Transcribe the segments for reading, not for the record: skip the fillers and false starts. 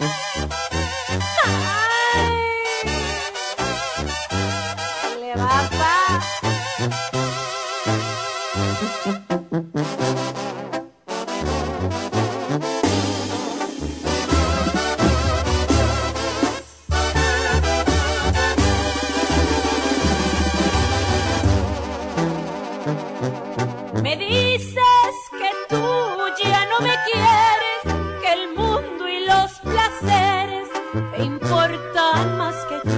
Le va pa. Me dices que tú ya no me quieres, que el mundo y los placeres te importan más que yo.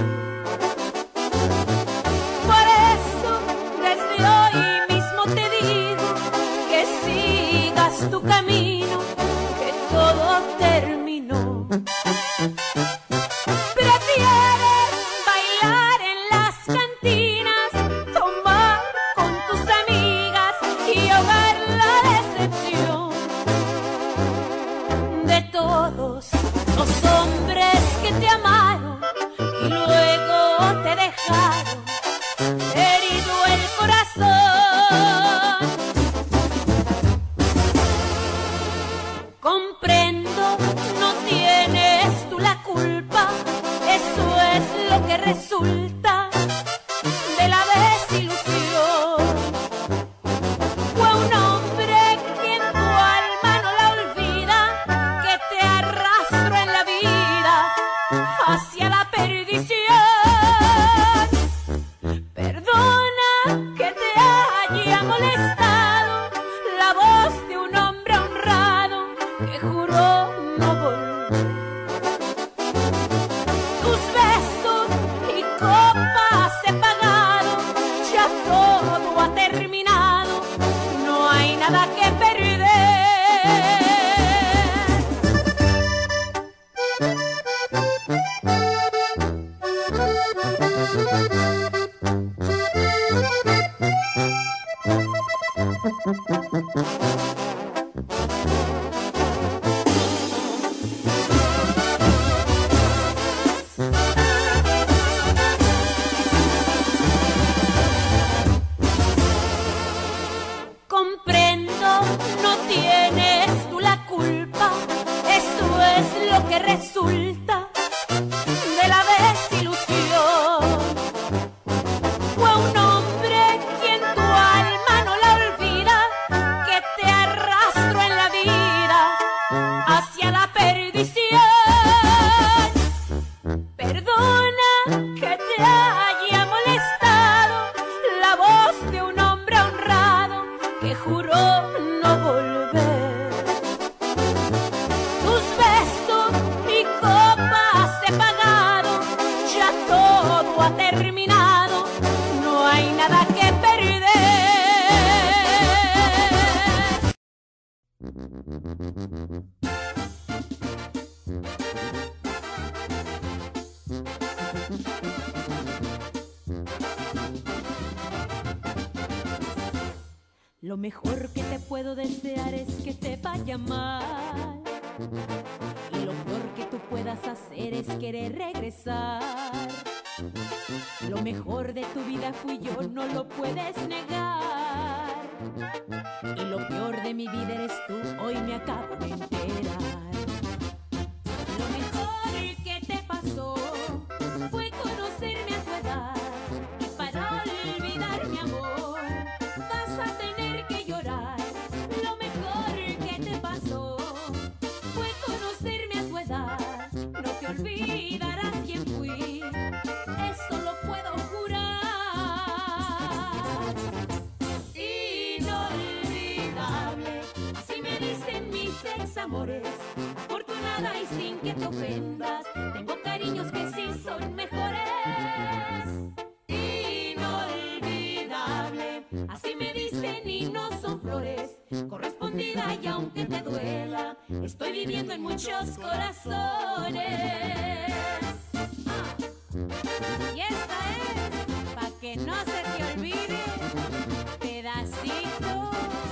Por eso desde hoy mismo te digo que sigas tu camino, que todo terminó. Prefieres bailar en las cantinas, tomar con tus amigas y ahogar la decepción de todos los hombres que te amaron y luego te dejaron herido el corazón. Comprendo, no tienes tú la culpa, eso es lo que resulta de la desilusión. Fue un hombre quien tu alma no la olvida, que te arrastró en la vida hacia la perdición. Perdona que te haya molestado la voz de un hombre honrado que juró no volver. Tus besos y copas he pagado, ya todo ha terminado, no hay nada que perder. Comprendo, no tienes tú la culpa, esto es lo que resulta de la desilusión. Fue un hombre quien tu alma no la olvida, que te arrastró en la vida hacia la perdición. Perdona que te haya molestado la voz de un hombre honrado que juró no volver. Tus besos y copas he pagado, ya todo ha terminado, no hay nada que perder. Lo mejor que te puedo desear es que te vaya mal, y lo peor que tú puedas hacer es querer regresar. Lo mejor de tu vida fui yo, no lo puedes negar, y lo peor de mi vida eres tú, hoy me acabo de enterar. Lo mejor que te pasó fue conocerme a tu edad, y para olvidar mi amor vas a tener que llorar. Lo mejor que te pasó fue conocerme a tu edad, no te olvidarás quién fui, eso lo puedo jurar. Inolvidable, así me dicen mis examores, afortunada y sin que te ofendas, tengo cariños que sí son mejores. Inolvidable, así me dicen y no son flores, correspondida y aunque te duela, estoy viviendo en muchos corazones. Y esta es, pa' que no se te olvide, pedacito.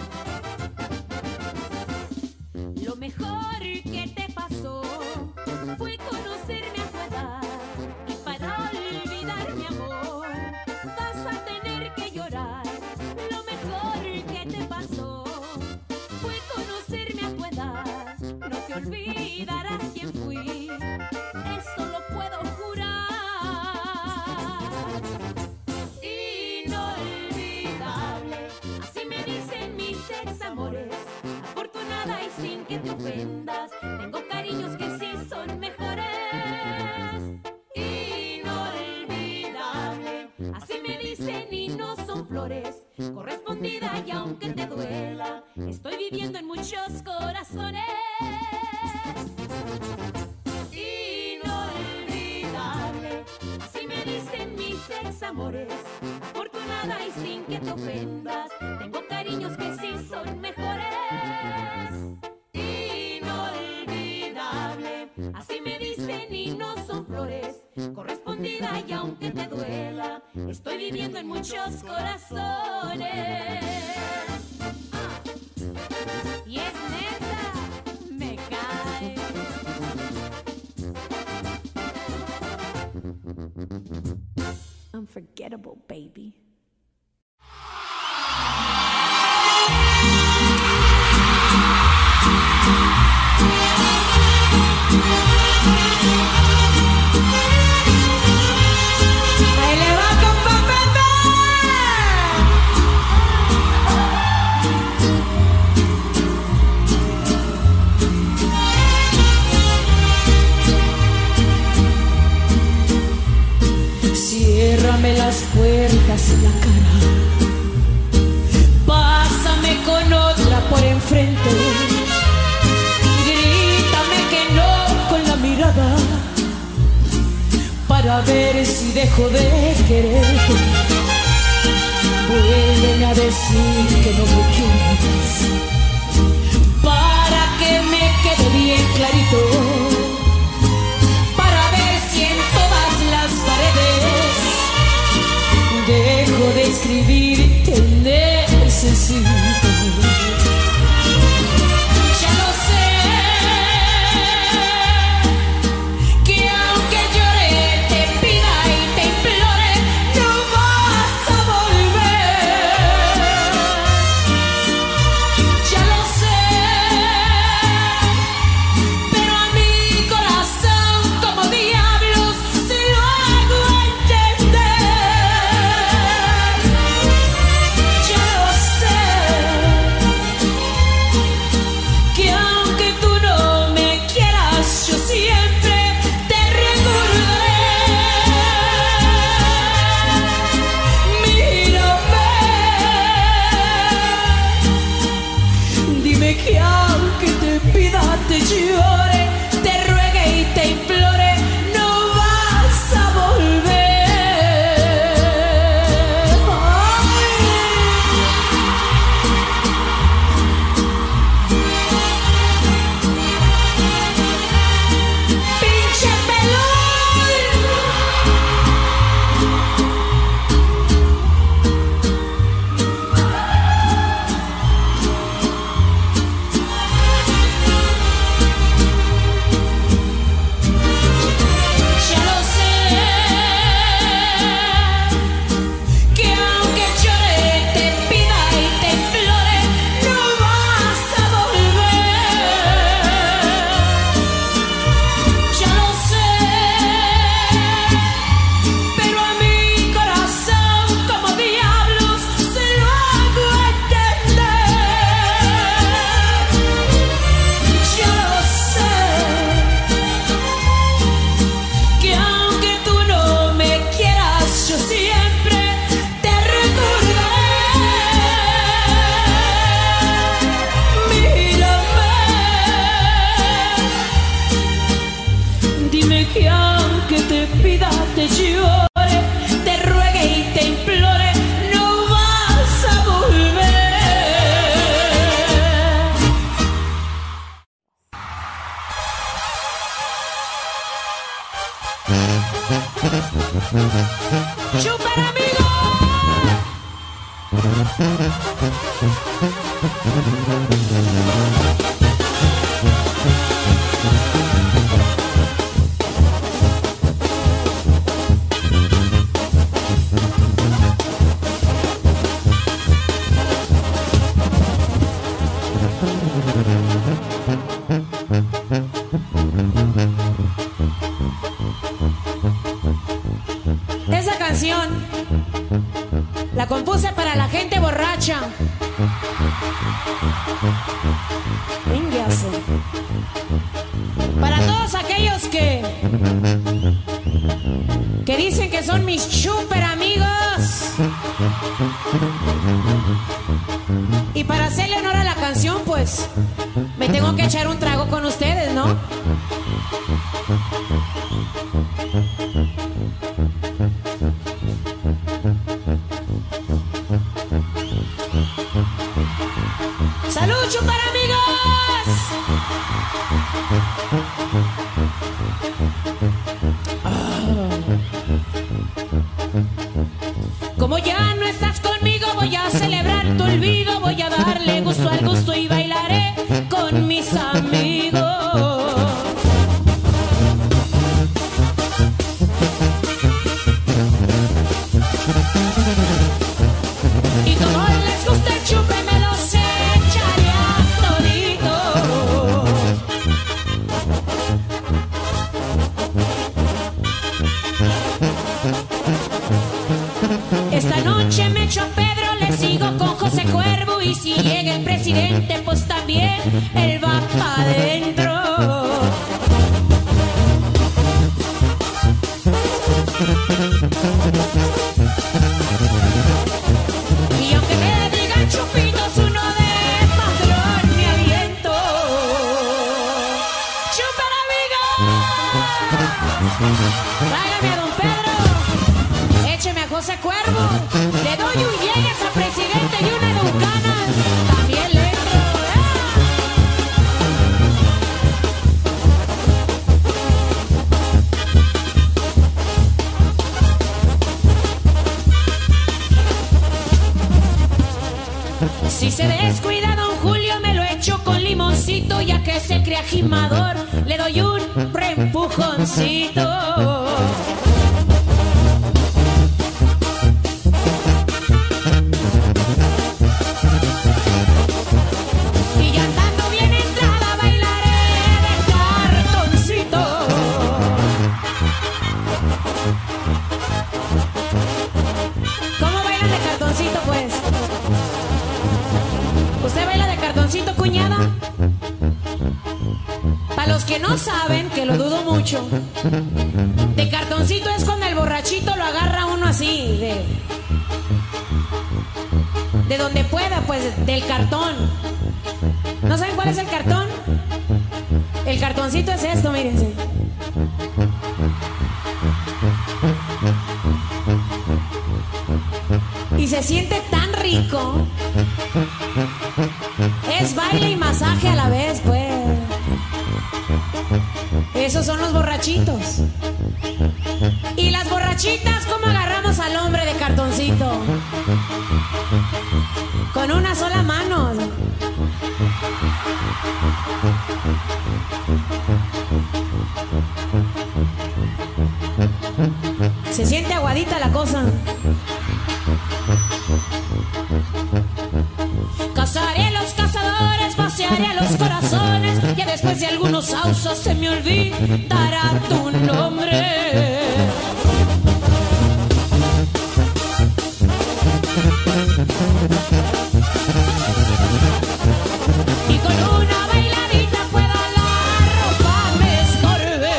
Lo mejor que te pasó fue conocerme a tu edad, y para olvidar mi amor vas a tener que llorar. Lo mejor que te pasó fue conocerme a tu edad, no te olvidarás quién fui. aunque te duela, estoy viviendo en muchos corazones. Inolvidable, así me dicen mis examores. Afortunada y sin que te ofendas, tengo cariños que sí son mejores. Inolvidable, así me dicen y no son flores. Correspondida y aunque te duela, estoy viviendo en muchos corazones. Y es neta, me cae. Unforgettable, baby. Ahí le va con Pepe. Ciérrame las puertas en la cara, pásame con otra por enfrente, grítame que no con la mirada, para ver si dejo de quererte. Vuelven a decir que no me quieres, para que me quede bien clarito, para ver si en todas las paredes dejo de escribir te necesito. Ya lo sé, que aunque llore, te pida y te implore, no vas a volver. Ya lo sé, pero a mi corazón como diablos se lo hago entender. Ya lo sé, que aunque tú no me quieras, yo siempre te recordaré. Mírame, dime que aunque te pida, te llore, te ruegue y te implore, no vas a volver. Pinche pelón. Ya lo sé, que aunque llore, te pida y te implore, no vas a volver. Ya lo sé, pero a mi corazón como diablos se lo hago entender. Ya lo sé, que aunque tú no me quieras, yo siempre te recordaré. Mírame, dime que aunque te pida, te llore, te ruegue y te implore, no vas a volver. ¡Super amigo! Esa canción la compuse para la gente borracha. Vengazo. Para todos aquellos que dicen que son mis super amigos. pues me tengo que echar un trago con ustedes, ¿no? ¡Salud, chupar amigos! Como ya no estás conmigo, voy a celebrar tu olvido. Voy a darle gusto al gusto y bailaré con mis amigos. Y como les gusta el chupe, me los echaré a toditos. Esta noche me echo a Pedro, le sigo con José Cuervo. Y si llega el presidente, pues también él va pa' adentro. Y aunque me digan chupitos, uno de padrón me aviento. ¡Chupen, amigos! Tráigame a don Pedro, écheme a José Cuervo, le doy un llegues a presidente y una educana, también le entro. Si se descuida don Julio, me lo echo con limoncito. Ya que se crea gimador, le doy un reempujoncito. Y ya andando bien entrada, bailaré de cartoncito. ¿Cómo bailan de cartoncito, pues? ¿Usted baila de cartoncito, cuñada? Para los que no saben, que lo dudo mucho, de cartoncito es cuando el borrachito lo agarra uno así, de donde pueda, pues, del cartón. ¿No saben cuál es el cartón? El cartoncito es esto, mírense. Y se siente tan rico. Es baile y masaje a la vez, pues. Esos son los borrachitos. Y las borrachitas, ¿cómo agarramos al hombre de cartoncito? Con una sola mano. Se siente aguadita la cosa. Cazaré a los cazadores, pasearé a los corazones. Ya después de algunos sausos se me olvidará tu nombre. Y con una bailadita pueda la ropa me estorbe.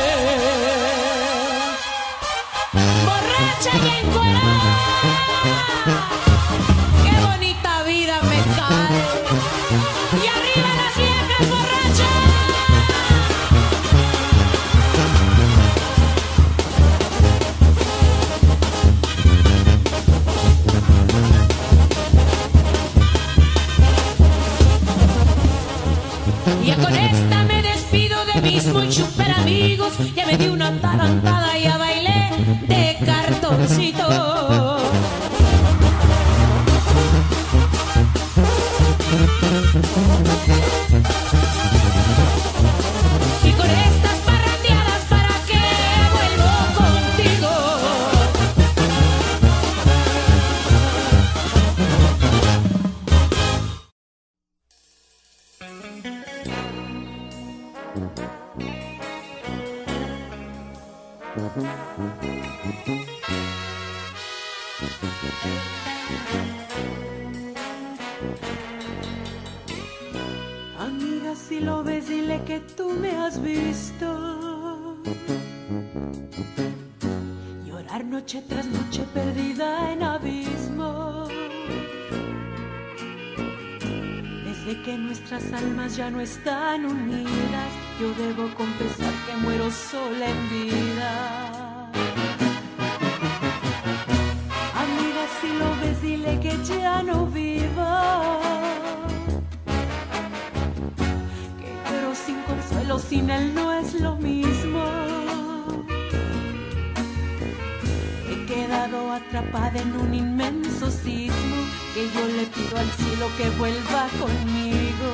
Borracha y encuerada, qué bonita vida me cae. Y arriba las viejas borrachas. Y con esta me despido de mis muy super amigos. Ya me di una tarantada y ya bailé de cartoncito. Y con estas parrandeadas, ¿para qué vuelvo contigo? Amiga, si lo ves, dile que tú me has visto llorar noche tras noche perdida en abismo. Desde que nuestras almas ya no están unidas, yo debo confesar que muero sola en vida. Amiga, si lo ves, dile que ya no viva, que lloro sin consuelo, sin él no es lo mismo. He quedado atrapada en un inmenso sismo, que yo le pido al cielo que vuelva conmigo.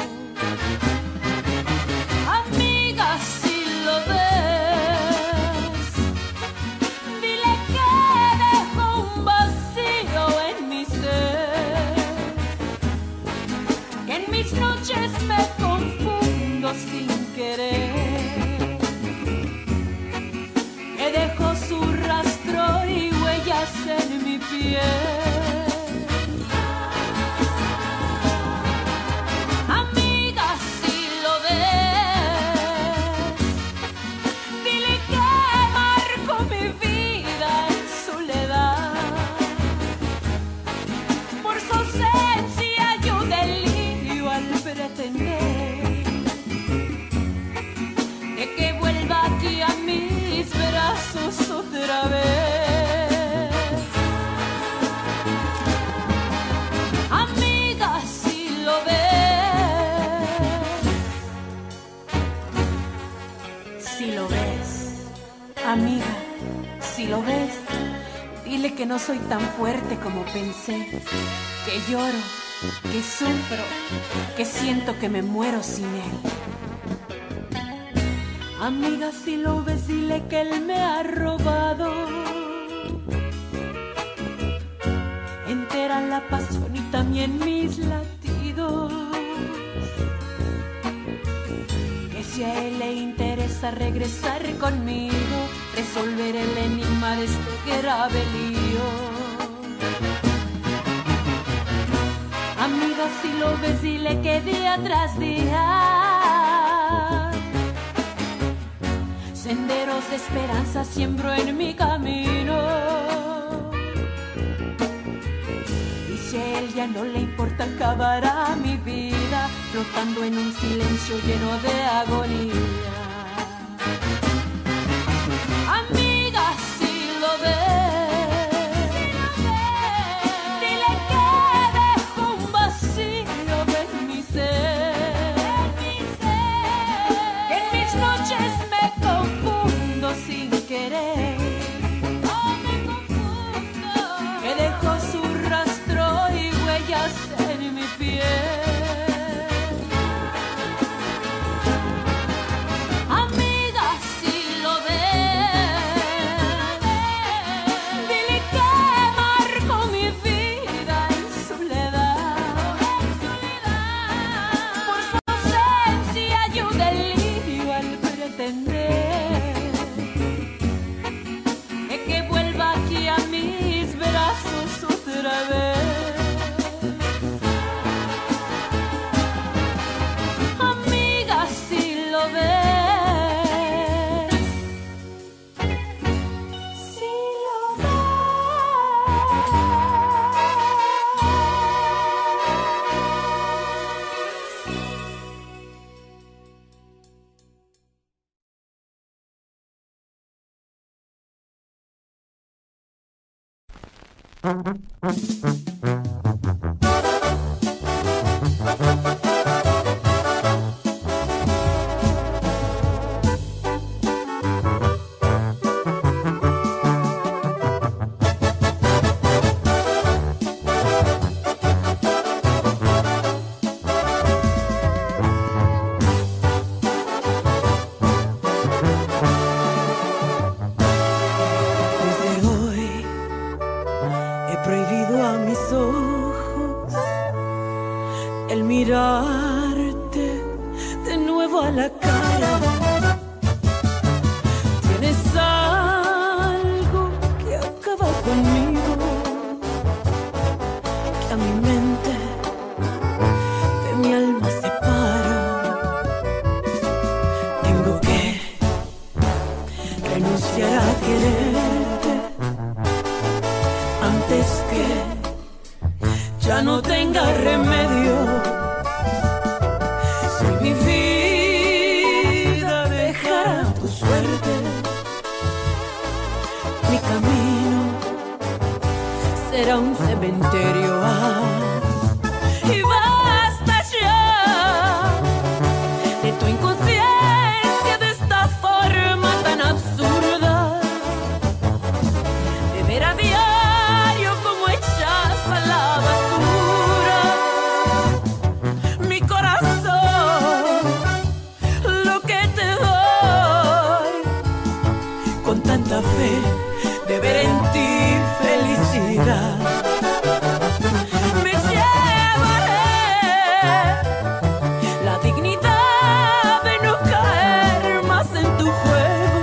Amiga, si lo ves, dile que dejo un vacío en mi ser, que en mis noches me confundo sin querer, que dejo su rastro y huellas en mi piel. De que vuelva aquí a mis brazos otra vez. Amiga, si lo ves, si lo ves, amiga, si lo ves, dile que no soy tan fuerte como pensé, que lloro, que sufro, que siento que me muero sin él. Amiga, si lo ves, dile que él me ha robado entera la pasión y también mis latidos, que si a él le interesa regresar conmigo, resolver el enigma de este grave lío. Amiga, si lo ves, dile que día tras día senderos de esperanza siembro en mi camino. Y si a él ya no le importa, acabará mi vida flotando en un silencio lleno de agonía. Amiga, si lo ves, sin querer, oh, me confundo, que dejó su rastro y huellas en mi piel. Amiga, si lo ves, dile que marco mi vida en soledad, por su ausencia yo deliro al pretender aquí a mis brazos otra vez. Amiga, si lo ves, si lo mirarte de nuevo a la cara. Tienes algo que acaba conmigo, que a mi mente de mi alma separa. Tengo que renunciar a quererte antes que ya no tenga remedio. será un cementerio. Y basta ya de tu inconsciencia, de esta forma tan absurda de ver a diario como echas a la basura mi corazón, lo que te doy con tanta fe de ver en ti felicidad. Me llevaré la dignidad de no caer más en tu juego.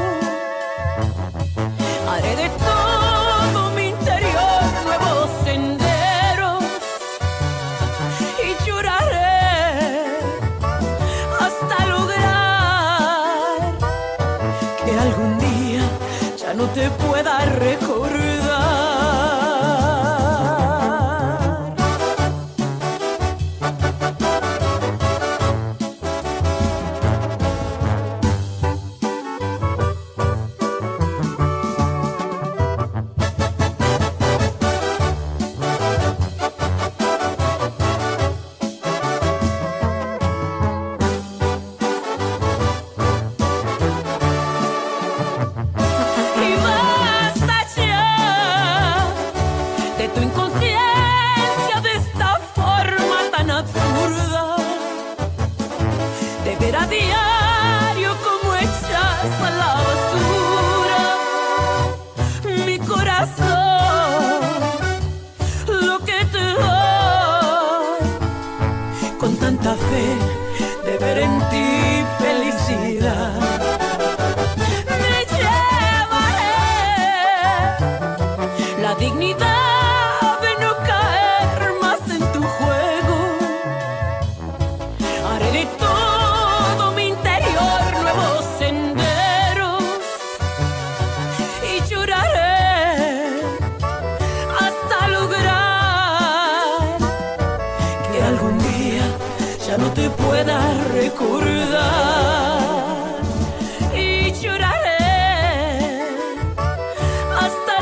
Haré de todo mi interior nuevos senderos y lloraré hasta lograr que algún día ya no te pueda recordar. De ver en ti felicidad, me llevaré la dignidad de no caer más en tu juego. Haré de todo mi interior nuevos senderos y lloraré hasta lograr que algún día ya no te pueda recordar. Y lloraré hasta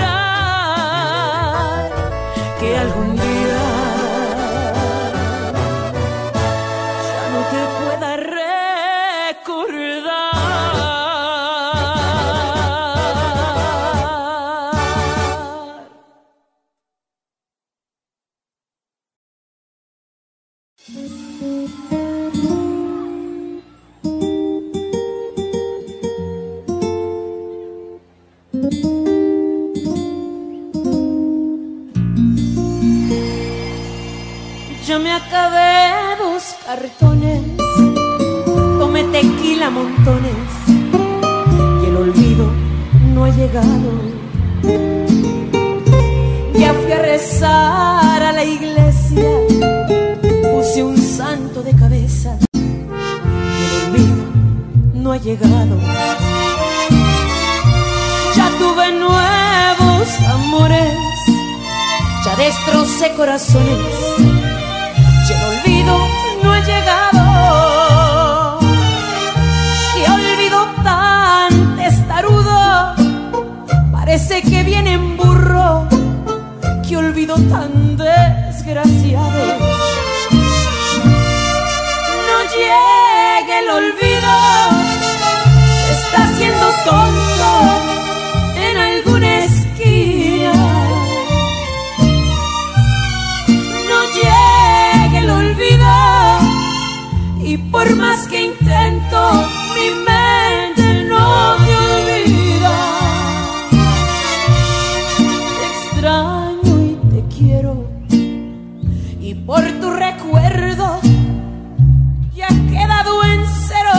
lograr que algún día ya no te pueda recordar. Yo me acabé 2 cartones, tomé tequila montones y el olvido no ha llegado. Ya fui a rezar a la iglesia, puse un santo de cabeza y el olvido no ha llegado. Ya tuve nuevos amores, ya destrocé corazones y el olvido no ha llegado. Qué olvido tan testarudo, parece que viene en burro. Qué olvido tan desgraciado. No llegue el olvido, se está haciendo tonto en alguna esquina. No llegue el olvido, y por más que intento, mi mente no me olvida. Te extraño y te quiero, y por tu recuerdo ya he quedado en cero.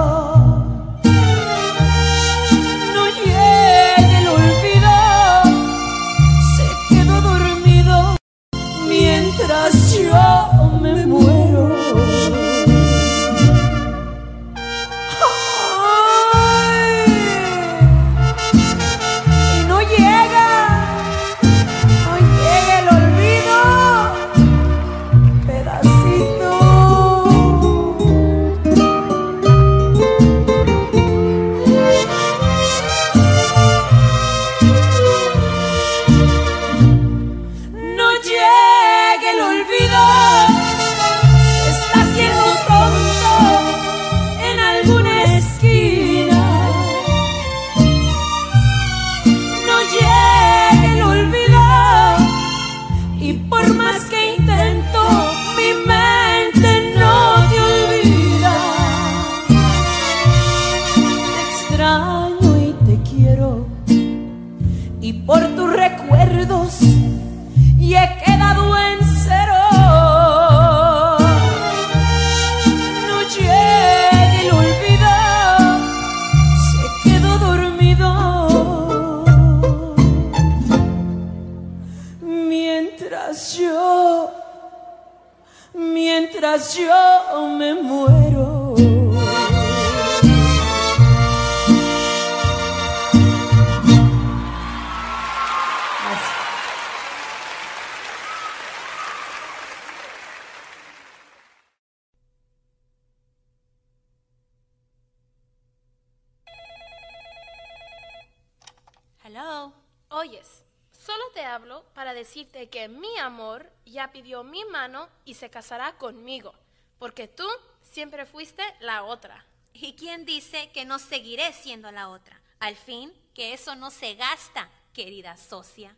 No llegue el olvido, se quedó dormido mientras yo me muero. oyes. Solo te hablo para decirte que mi amor ya pidió mi mano y se casará conmigo, porque tú siempre fuiste la otra. ¿Y quién dice que no seguiré siendo la otra? Al fin, que eso no se gasta, querida socia.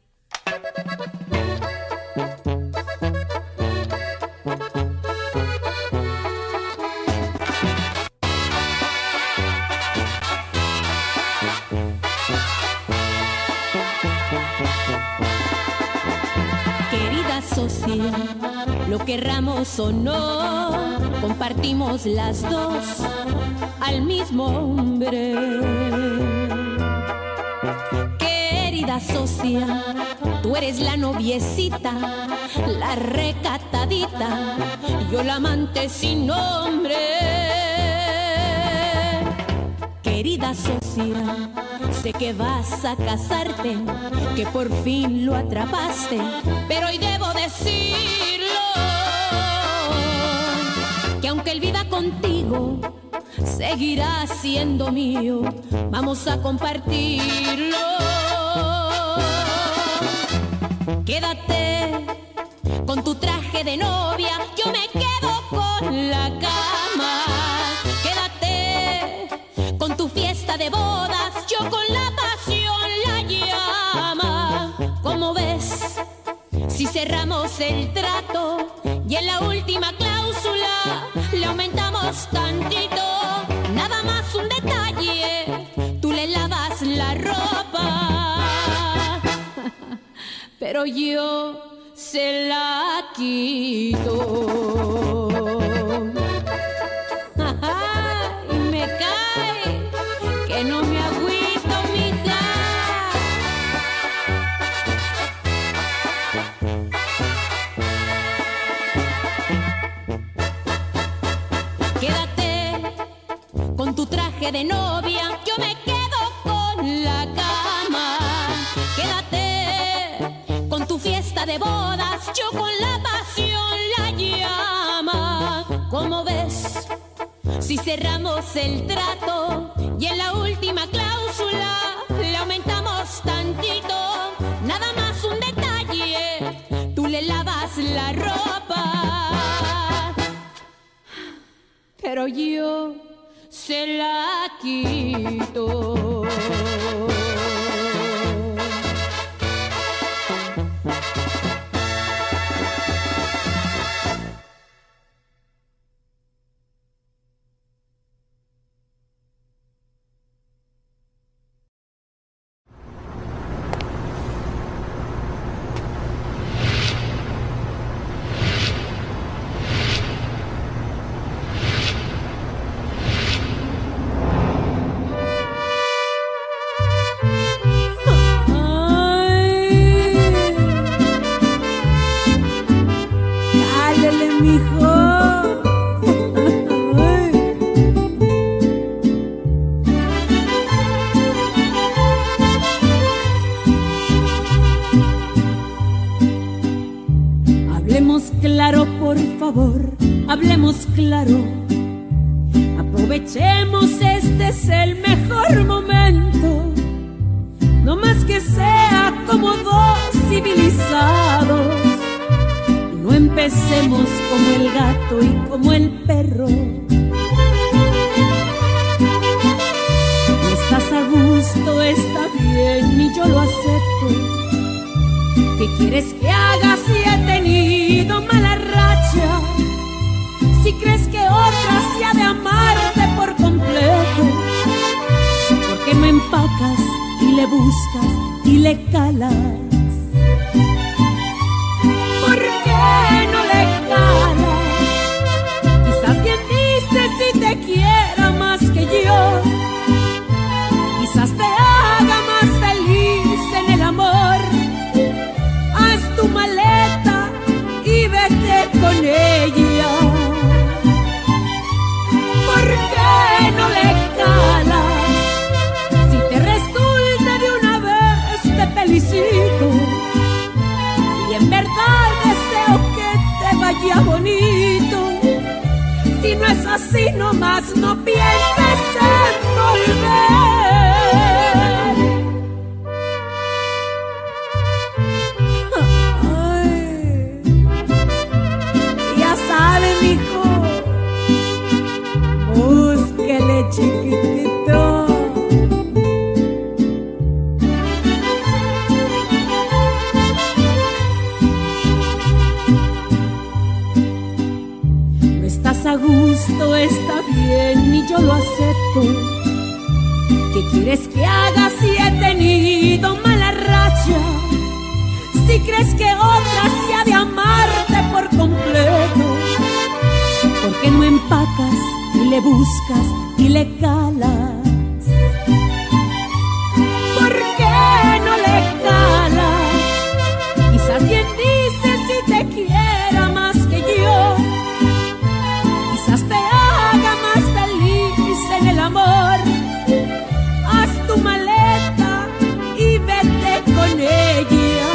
Querida socia, lo querramos o no, compartimos las dos al mismo hombre. Querida socia, tú eres la noviecita, la recatadita, yo la amante sin nombre. Querida socia, sé que vas a casarte, que por fin lo atrapaste, pero hoy debo decirlo, que aunque él viva contigo, seguirá siendo mío, vamos a compartirlo. Quédate con tu traje de novia, yo me quedo con la cama. Quédate con tu fiesta de bodas, yo con la pasión la llama. ¿Cómo ves? Si cerramos el trato y en la última cláusula le aumentamos tantito, nada más un detalle, tú le lavas la ropa, pero yo se la quito. Y me cae que no me agüito, mija. Quédate con tu traje de novia, yo me quedo con la cama. Quédate con tu fiesta de bodas, yo con la pasión la llama. ¿Cómo ves? Si cerramos el trato y en la última cláusula le aumentamos tantito, nada más un detalle, tú le lavas la ropa, pero yo se la quito. Hablemos claro, aprovechemos, este es el mejor momento, no más que sea como dos civilizados, y no empecemos como el gato y como el perro. No estás a gusto, está bien y yo lo acepto. ¿Qué quieres que haga si he tenido mala racha? Si crees que otra se ha de amarte por completo, ¿por qué no empacas y le buscas y le calas? ¿Por qué no le calas? Quizás quien dice si te quiera más que yo, quizás te haga más feliz en el amor. Haz tu maleta y vete con ella. ¿Por qué no le calas? Si te resulta de una vez te felicito, y en verdad deseo que te vaya bonito. Si no es así nomás no pienses en volver. está bien y yo lo acepto. ¿Qué quieres que haga si he tenido mala racha? Si crees que otra se ha de amarte por completo, ¿por qué no empacas y le buscas y le calas? ¿Por qué no le calas? Quizás bien dice si te quiera más que yo, quizás te haga más feliz en el amor. Haz tu maleta y vete con ella.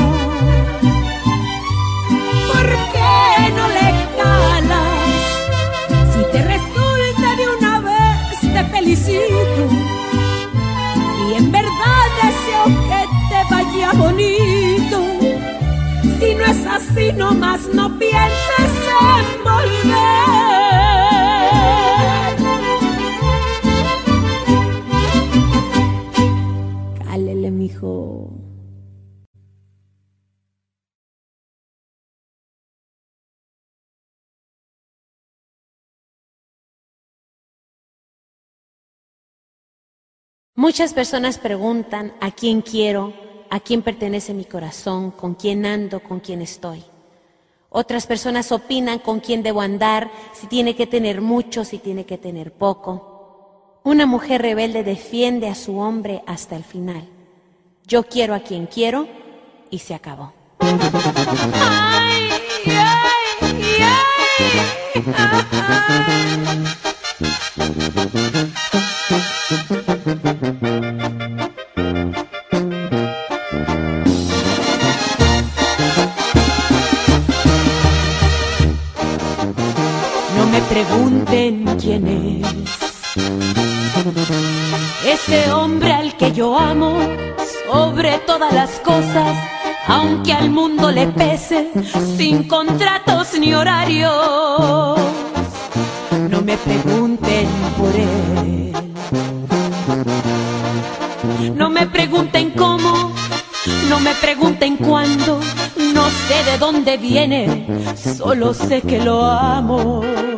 ¿Por qué no le calas? Si te resulta de una vez te felicito, y en verdad deseo que te vaya bonito. Si no es así, nomás no pienses en volver. Cálele, mijo. Muchas personas preguntan a quién quiero, a quién pertenece mi corazón, con quién ando, con quién estoy. Otras personas opinan con quién debo andar, si tiene que tener mucho, si tiene que tener poco. Una mujer rebelde defiende a su hombre hasta el final. Yo quiero a quien quiero y se acabó. Ay, ay, ay, no me pregunten quién es ese hombre al que yo amo sobre todas las cosas, aunque al mundo le pese, sin contratos ni horarios. No me pregunten por él, no me pregunten cómo, no me pregunten cuándo, no sé de dónde viene, solo sé que lo amo.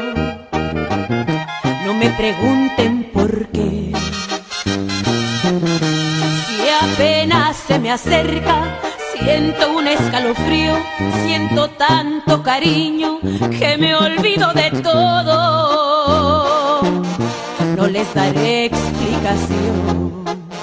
No me pregunten por qué, si apenas se me acerca, siento un escalofrío, siento tanto cariño que me olvido de todo. No les daré explicación.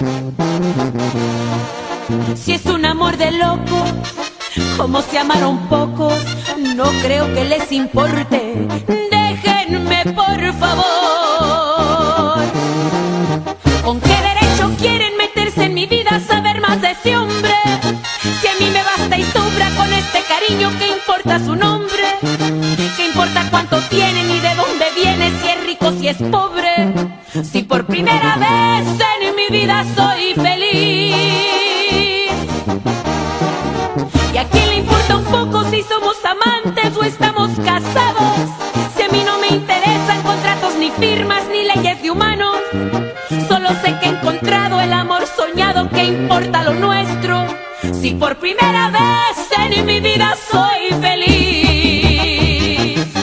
Si es un amor de loco, como se amaron pocos, no creo que les importe. Déjenme, por favor. ¿Con qué derecho quieren meterse en mi vida, saber más de ese hombre? Si a mí me basta y sobra con este cariño, ¿qué importa su nombre? ¿Qué importa cuánto tiene ni de dónde viene? Si es rico, si es pobre. Si por primera vez en mi vida soy feliz. ¿Y a quién le importa un poco si somos amantes o estamos casados? Si a mí no me interesan contratos ni firmas ni leyes de humanos. Solo sé que he encontrado el amor soñado, ¿qué importa lo nuestro? Si por primera vez en mi vida soy feliz.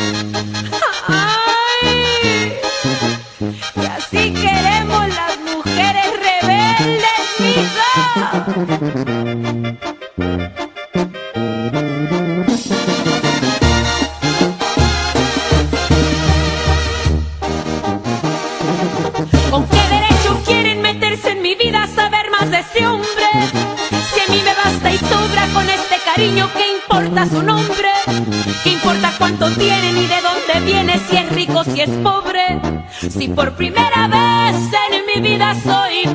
Ay, y así queremos las mujeres rebeldes, mija. ¿Con qué derecho quieren meterse en mi vida, saber más de ese hombre? Si a mí me basta y sobra con este cariño, ¿qué importa su nombre? ¿Qué importa cuánto tiene ni de dónde viene? Si es rico, si es pobre. Si por primera vez en mi vida soy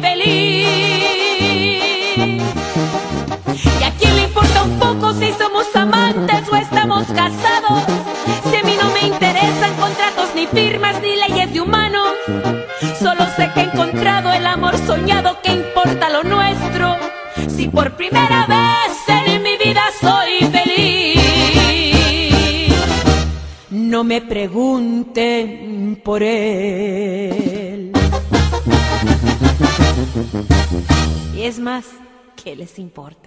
feliz. ¿Y a quién le importa un poco si somos amantes o estamos casados? Si a mí no me interesan contratos ni firmas ni leyes de humanos. Solo sé que he encontrado el amor soñado, ¿qué importa lo nuestro? Si por primera vez en mi vida soy feliz. No me pregunten por él. Y es más, ¿qué les importa?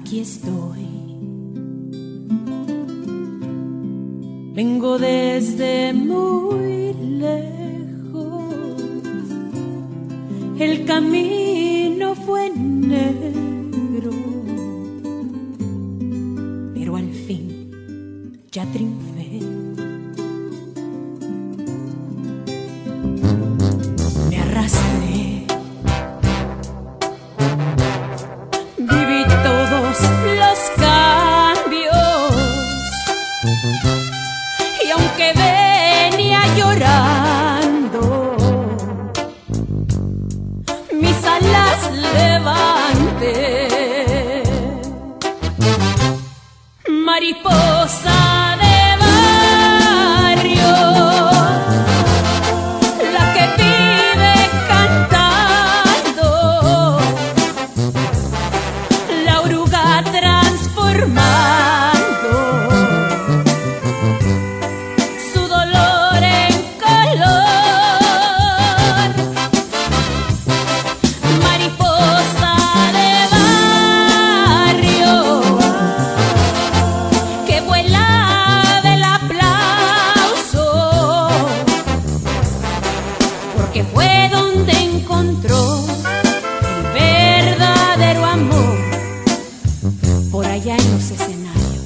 aquí estoy. Vengo desde muy lejos, el camino fue negro, pero al fin ya triunfé. Me arrastré, viví todos los cambios, y aunque venía llorando, mis alas levanté. Mariposa de barrio, la que vive cantando, la oruga transformando su dolor en color. Mariposa de barrio, que vuela del aplauso, porque fue donde encontró el verdadero amor, por allá en los escenarios.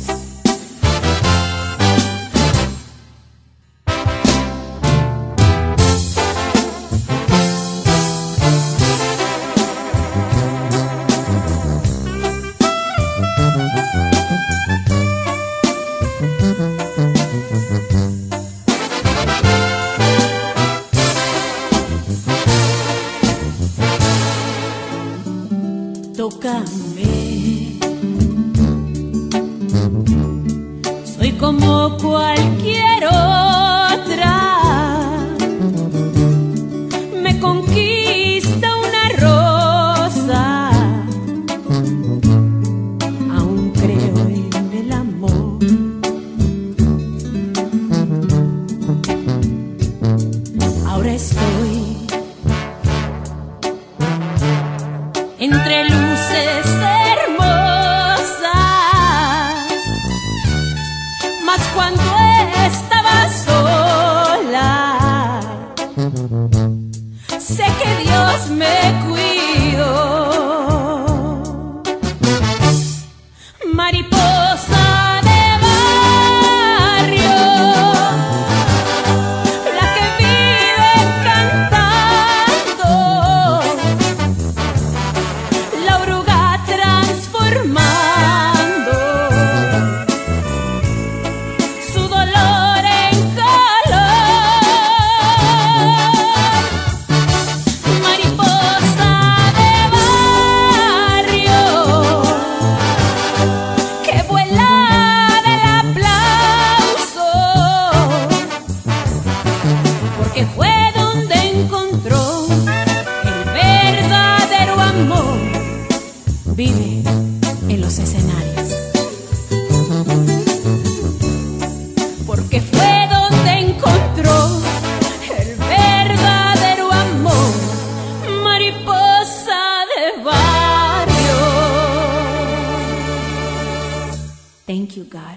Tócame, soy como cualquier otra, me conquista una rosa, aún creo en el amor. Ahora estoy entre luces hermosas, mas cuando estaba sola, sé que Dios me cuidó. Mariposa de barrio, la que vive cantando, la oruga transformando su dolor en color. Mariposa de barrio, que vuela del aplauso, porque fue donde encontró el verdadero amor. Vive en los escenarios, porque fue donde encontró el verdadero amor. Mariposa de barrio. Thank you, God.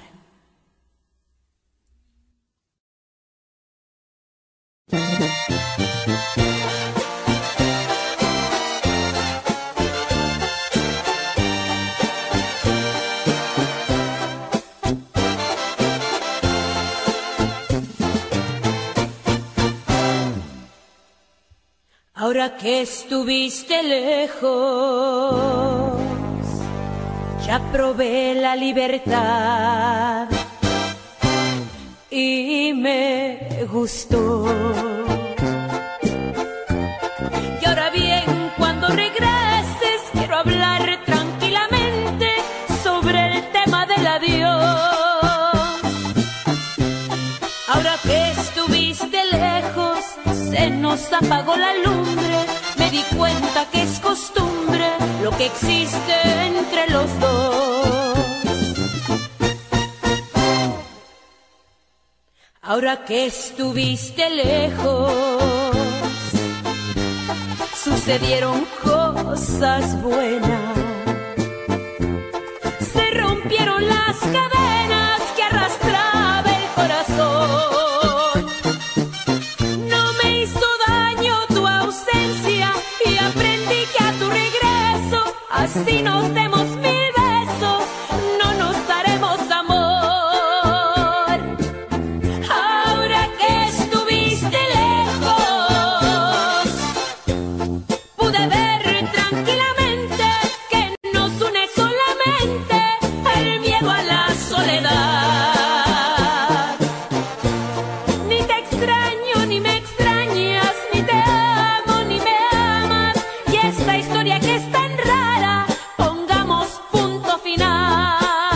Ahora que estuviste lejos, ya probé la libertad y me gustó. Y ahora bien, cuando regreses, quiero hablar tranquilamente sobre el tema del adiós. Ahora que estuviste lejos, se nos apagó la lumbre, me di cuenta que es costumbre lo que existe entre los dos. Ahora que estuviste lejos, sucedieron cosas buenas. rompieron las cadenas que arrastraba el corazón. No me hizo daño tu ausencia y aprendí que a tu regreso, así nos demos mil besos, no nos daremos amor. Ahora que estuviste lejos, pude ver tranquilamente que nos une solamente el miedo a la soledad. Ni te extraño, ni me extrañas, ni te amo, ni me amas. Y esta historia que es tan rara, pongamos punto final.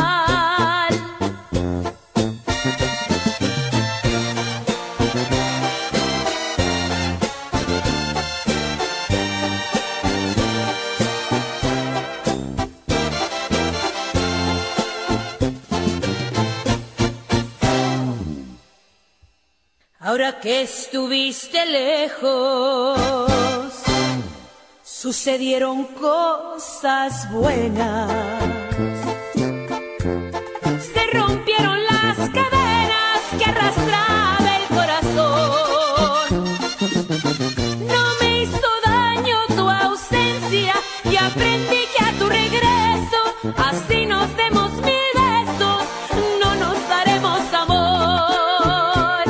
Ahora que estuviste lejos, sucedieron cosas buenas. Se rompieron las cadenas que arrastraba el corazón. No me hizo daño tu ausencia y aprendí que a tu regreso, así nos demos mil besos, no nos daremos amor.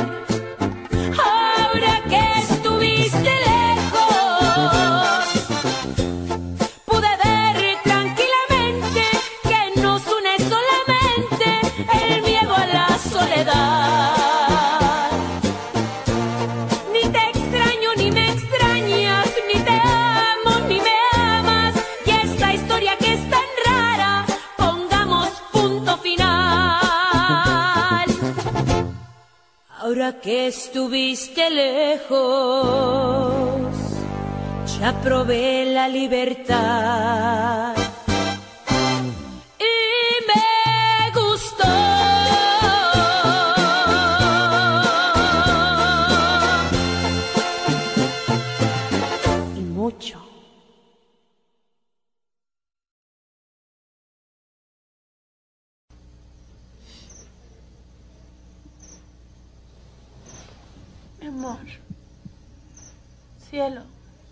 Ahora que estuviste lejos, pude ver tranquilamente que nos une solamente el miedo a la soledad. Ni te extraño, ni me extrañas, ni te amo, ni me amas. Y esta historia que es tan rara, pongamos punto final. Ahora que estuviste lejos, ya probé la libertad y me gustó. Y mucho. Mi amor. Cielo.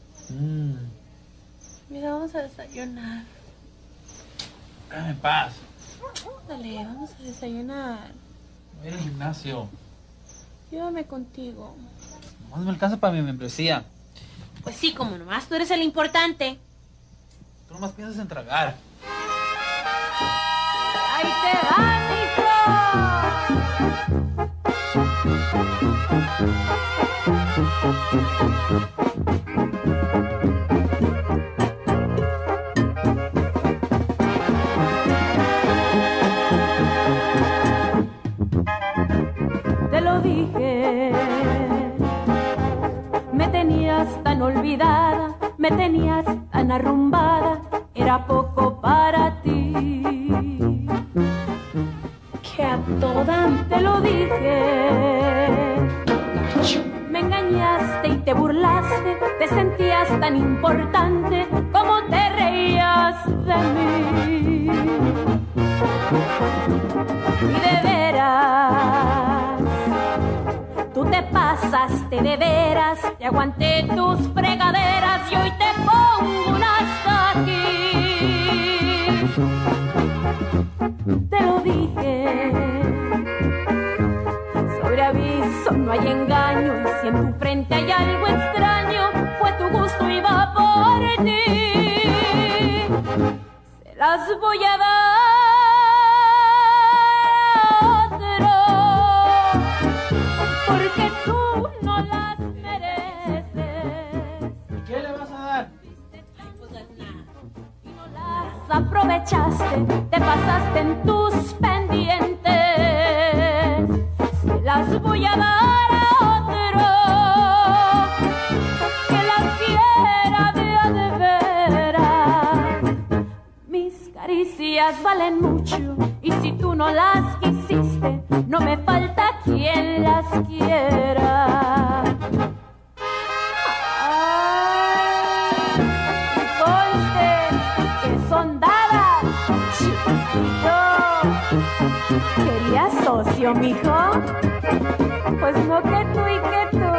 Mira, vamos a desayunar. Déjame en paz. Dale, vamos a desayunar. Voy a ir al gimnasio. Llévame contigo. Nomás me alcanza para mi membresía. Pues sí, como nomás tú eres el importante. Tú nomás piensas en tragar. ¡Ahí te va, hijo! Te lo dije, me tenías tan olvidada, me tenías tan arrumbada, era poco para ti. Que a toda te lo dije, me engañaste y te burlaste, te sentías tan importante como te reías de mí. Y de veras, tú te pasaste de veras, te aguanté tus fregaderas y hoy te pongo un hasta aquí. Te lo dije, sobre aviso no hay engaño, y si en tu frente hay algo extraño, fue tu gusto y va por ti. Se las voy a dar porque tú no las mereces. ¿Qué le vas a dar? Y no las aprovechaste, te pasaste en tus pendientes. Se las voy a dar a otro que las quiera de veras. Mis caricias valen mucho y si tú no las quisiste, no me falta quien las quiera. Ay, conste que son dadas, chiquito. ¿Querías socio, mijo? Pues no que tú y que tú.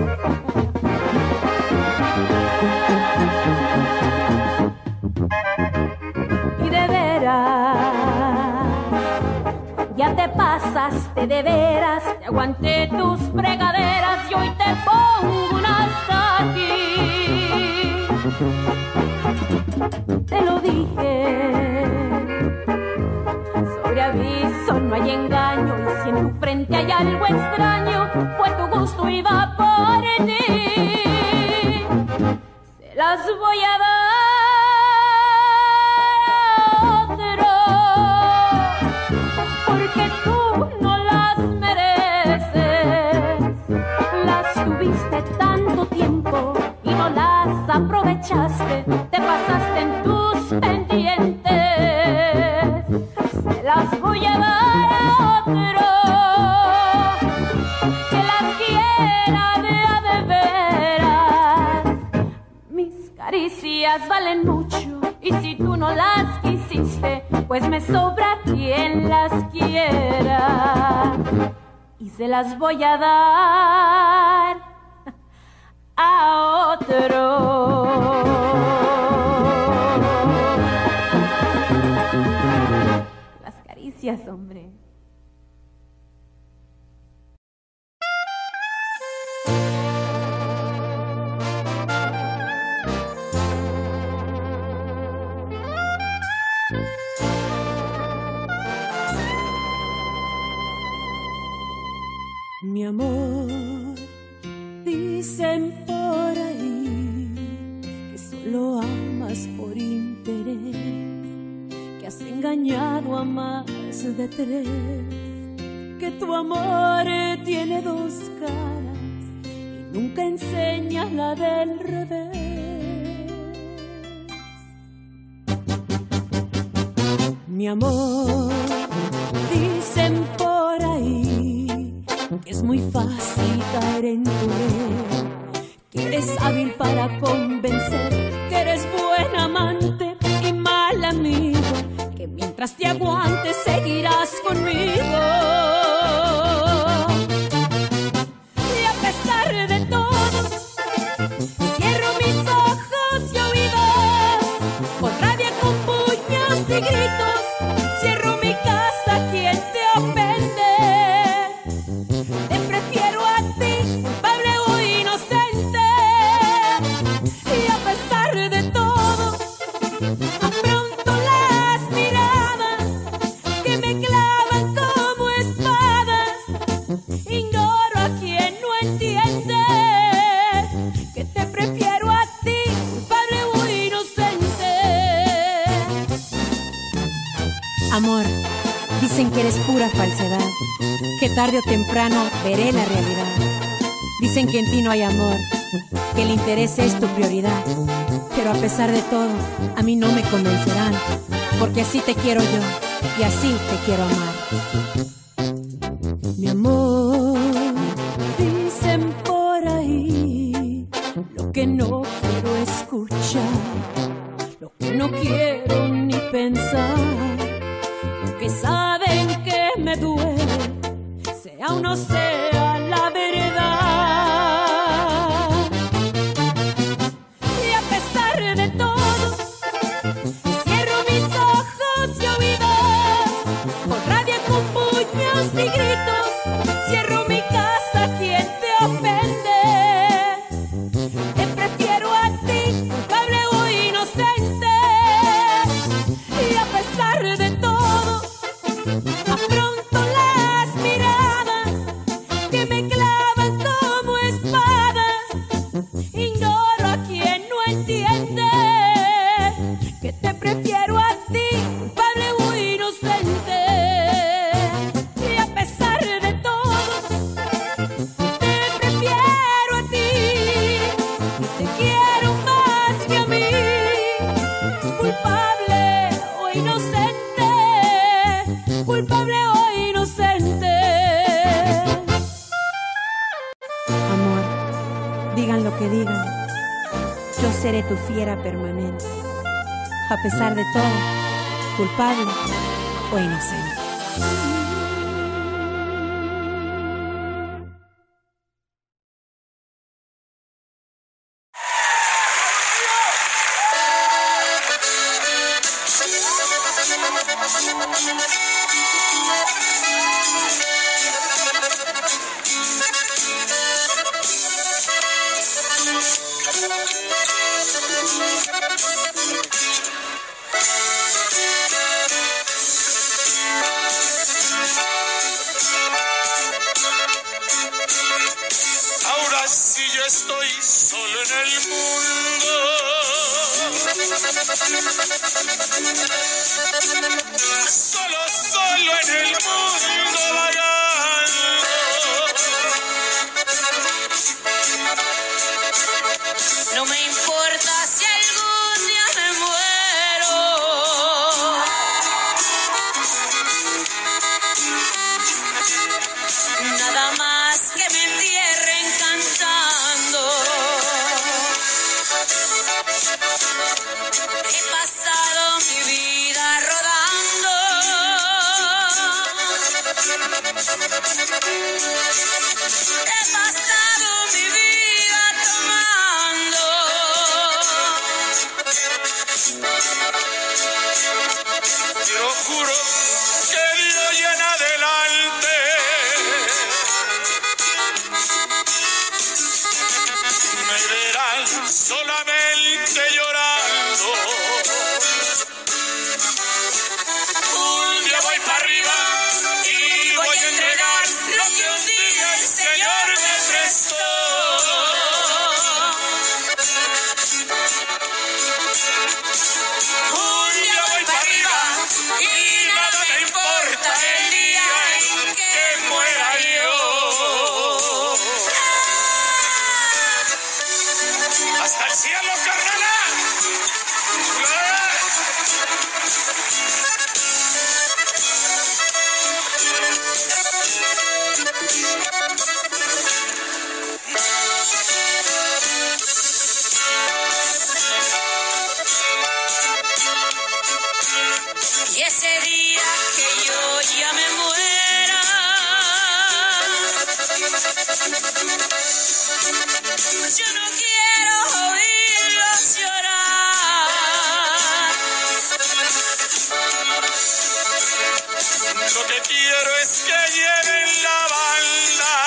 Y de veras, ya te pasaste de veras, te aguanté tus fregaderas y hoy te pongo un hasta aquí. Te lo dije, sobre aviso no hay engaño, y si en tu frente hay algo extraño, fue tu gusto y va por ti. Se las voy a dar a otro, porque tú no las mereces. Las tuviste tanto tiempo y no las aprovechaste, te pasaste en tus pendientes. Se las voy a dar a otro, que las quiera de veras. Mis caricias valen mucho y si tú no las quisiste, pues me sobra quien las quiera. Y se las voy a dar a otro. Las caricias, hombre. Mi amor, dicen por ahí que solo amas por interés, que has engañado a más de tres, que tu amor tiene dos caras y nunca enseñas la del revés. Mi amor, dicen por ahí que es muy fácil caer en tu red, que eres hábil para convencer, que eres buen amante y mal amigo, que mientras te aguantes seguirás conmigo. Y a pesar de todo, cierro mis ojos y oídos, con rabia, con puños y gritos, cierro mi casa, quien te ofende. Amor, dicen que eres pura falsedad, que tarde o temprano veré la realidad. Dicen que en ti no hay amor, que el interés es tu prioridad. Pero a pesar de todo, a mí no me convencerán, porque así te quiero yo y así te quiero amar. Mi amor, dicen por ahí lo que no quiero escuchar, lo que no quiero ni pensar, lo que saben que me duele, sea o no sea la verdad. Y a pesar de todo, cierro mis ojos y oídos, con rabia, con puños y gritos, cierro mi casa, quien te ofende. Te prefiero a ti, culpable o inocente. Y a pesar de todo, afronto las miradas que me clavan como espadas. Ignoro a quien no entiende que te prefiero a ti, culpable o inocente. Y a pesar de todo, te prefiero a ti y te quiero más que a mí, culpable o inocente, culpable o inocente. Amor, digan lo que digan, yo seré tu fiera permanente, a pesar de todo, culpable o inocente. Ahora sí yo estoy solo en el mundo. Solo en el mundo vagando. No me importa si algún día me muero. Nada más que me entierren cantando. He pasado mi vida rodando. He pasado mi vida tomando. Yo juro que de hoy en adelante me verán solamente llorando. Un día voy para arriba y voy a entregar lo que un día el Señor me prestó. Un día voy para arriba y nada me importa el día en que muera yo. Hasta el cielo, carnala. Y ese día que yo ya me muera, yo no quiero oírlos llorar. Lo que quiero es que lleven la banda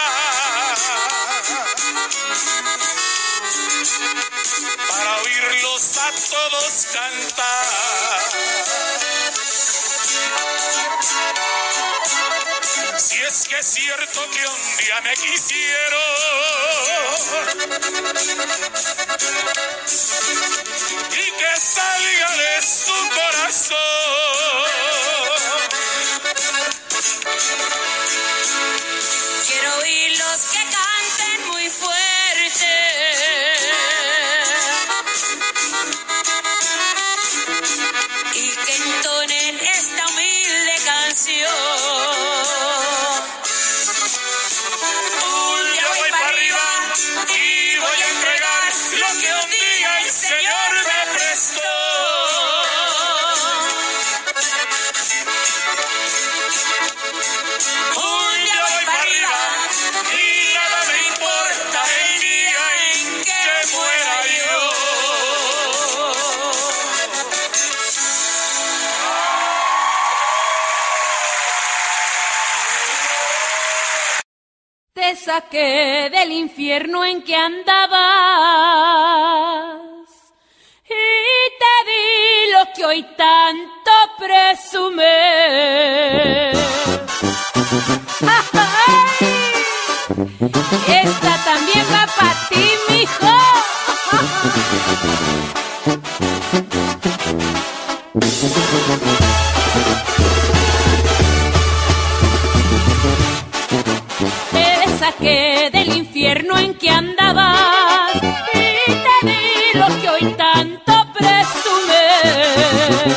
para oírlos a todos cantar. Si es que es cierto que un día me quisieron y que salga de su corazón. Quiero oírlos que canten muy fuerte. Y que entonen esta humilde canción. Un día voy para arriba y voy a entregar lo que un día el Señor me prestó. Un día voy para arriba y nada me importa el día en que muera yo. Te saqué del infierno en que andabas y te di lo que hoy tanto presumes. ¡Ay! Esta también va para ti, mijo. Te saqué del infierno en que andabas y te di lo que hoy tanto presumes.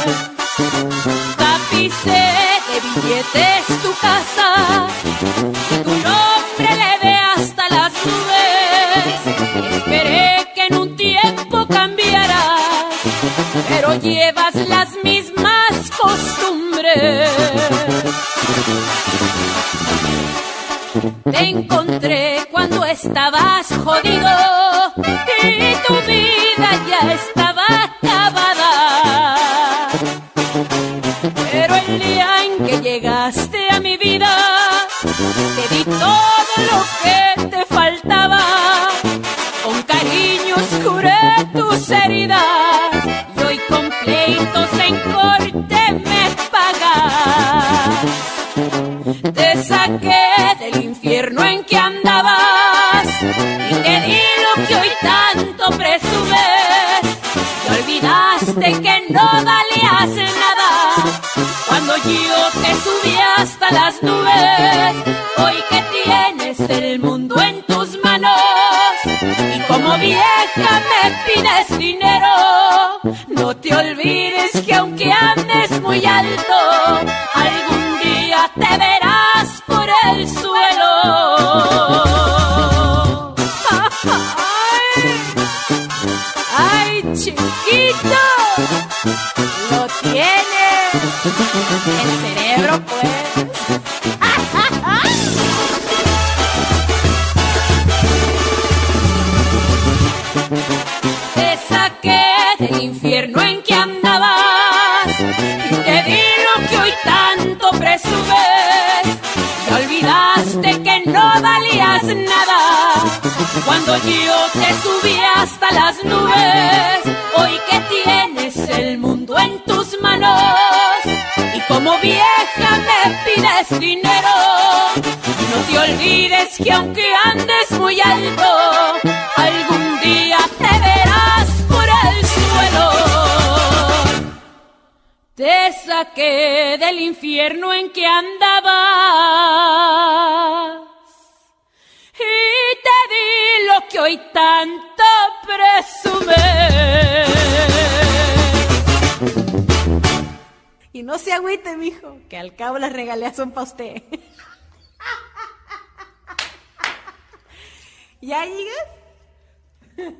Tapicé de billetes tu casa y tu nombre le dé hasta las nubes. Esperé que en un tiempo cambiaras, pero llevas las mismas costumbres. Te encontré cuando estabas jodido y tu vida ya estaba acabada. Pero el día en que llegaste a mi vida, te di todo lo que te faltaba. Con cariños curé tus heridas y hoy con pleitos en corte me pagas. Te saqué del infierno en que andabas y te di lo que hoy tanto presumes. Te olvidaste que no valías nada cuando yo te subí hasta las nubes. Hoy que tienes el mundo en tus manos y como vieja me pides dinero, no te olvides que aunque andes muy alto, algún día te verás por el suelo. ¡Ay, chiquito! Lo tienes el cerebro, pues. Te saqué del infierno en que andabas y te di lo que hoy tanto presumes. Te olvidaste que no valías nada cuando yo te subí hasta las nubes. Hoy que tienes el mundo en tus manos y como vieja me pides dinero, no te olvides que aunque andes muy alto, algún día te verás por el suelo. Te saqué del infierno en que andabas y te di lo que hoy tanto presumes. Y no se agüite, mijo, que al cabo las regalías son pa' usted. ¿Ya llegas?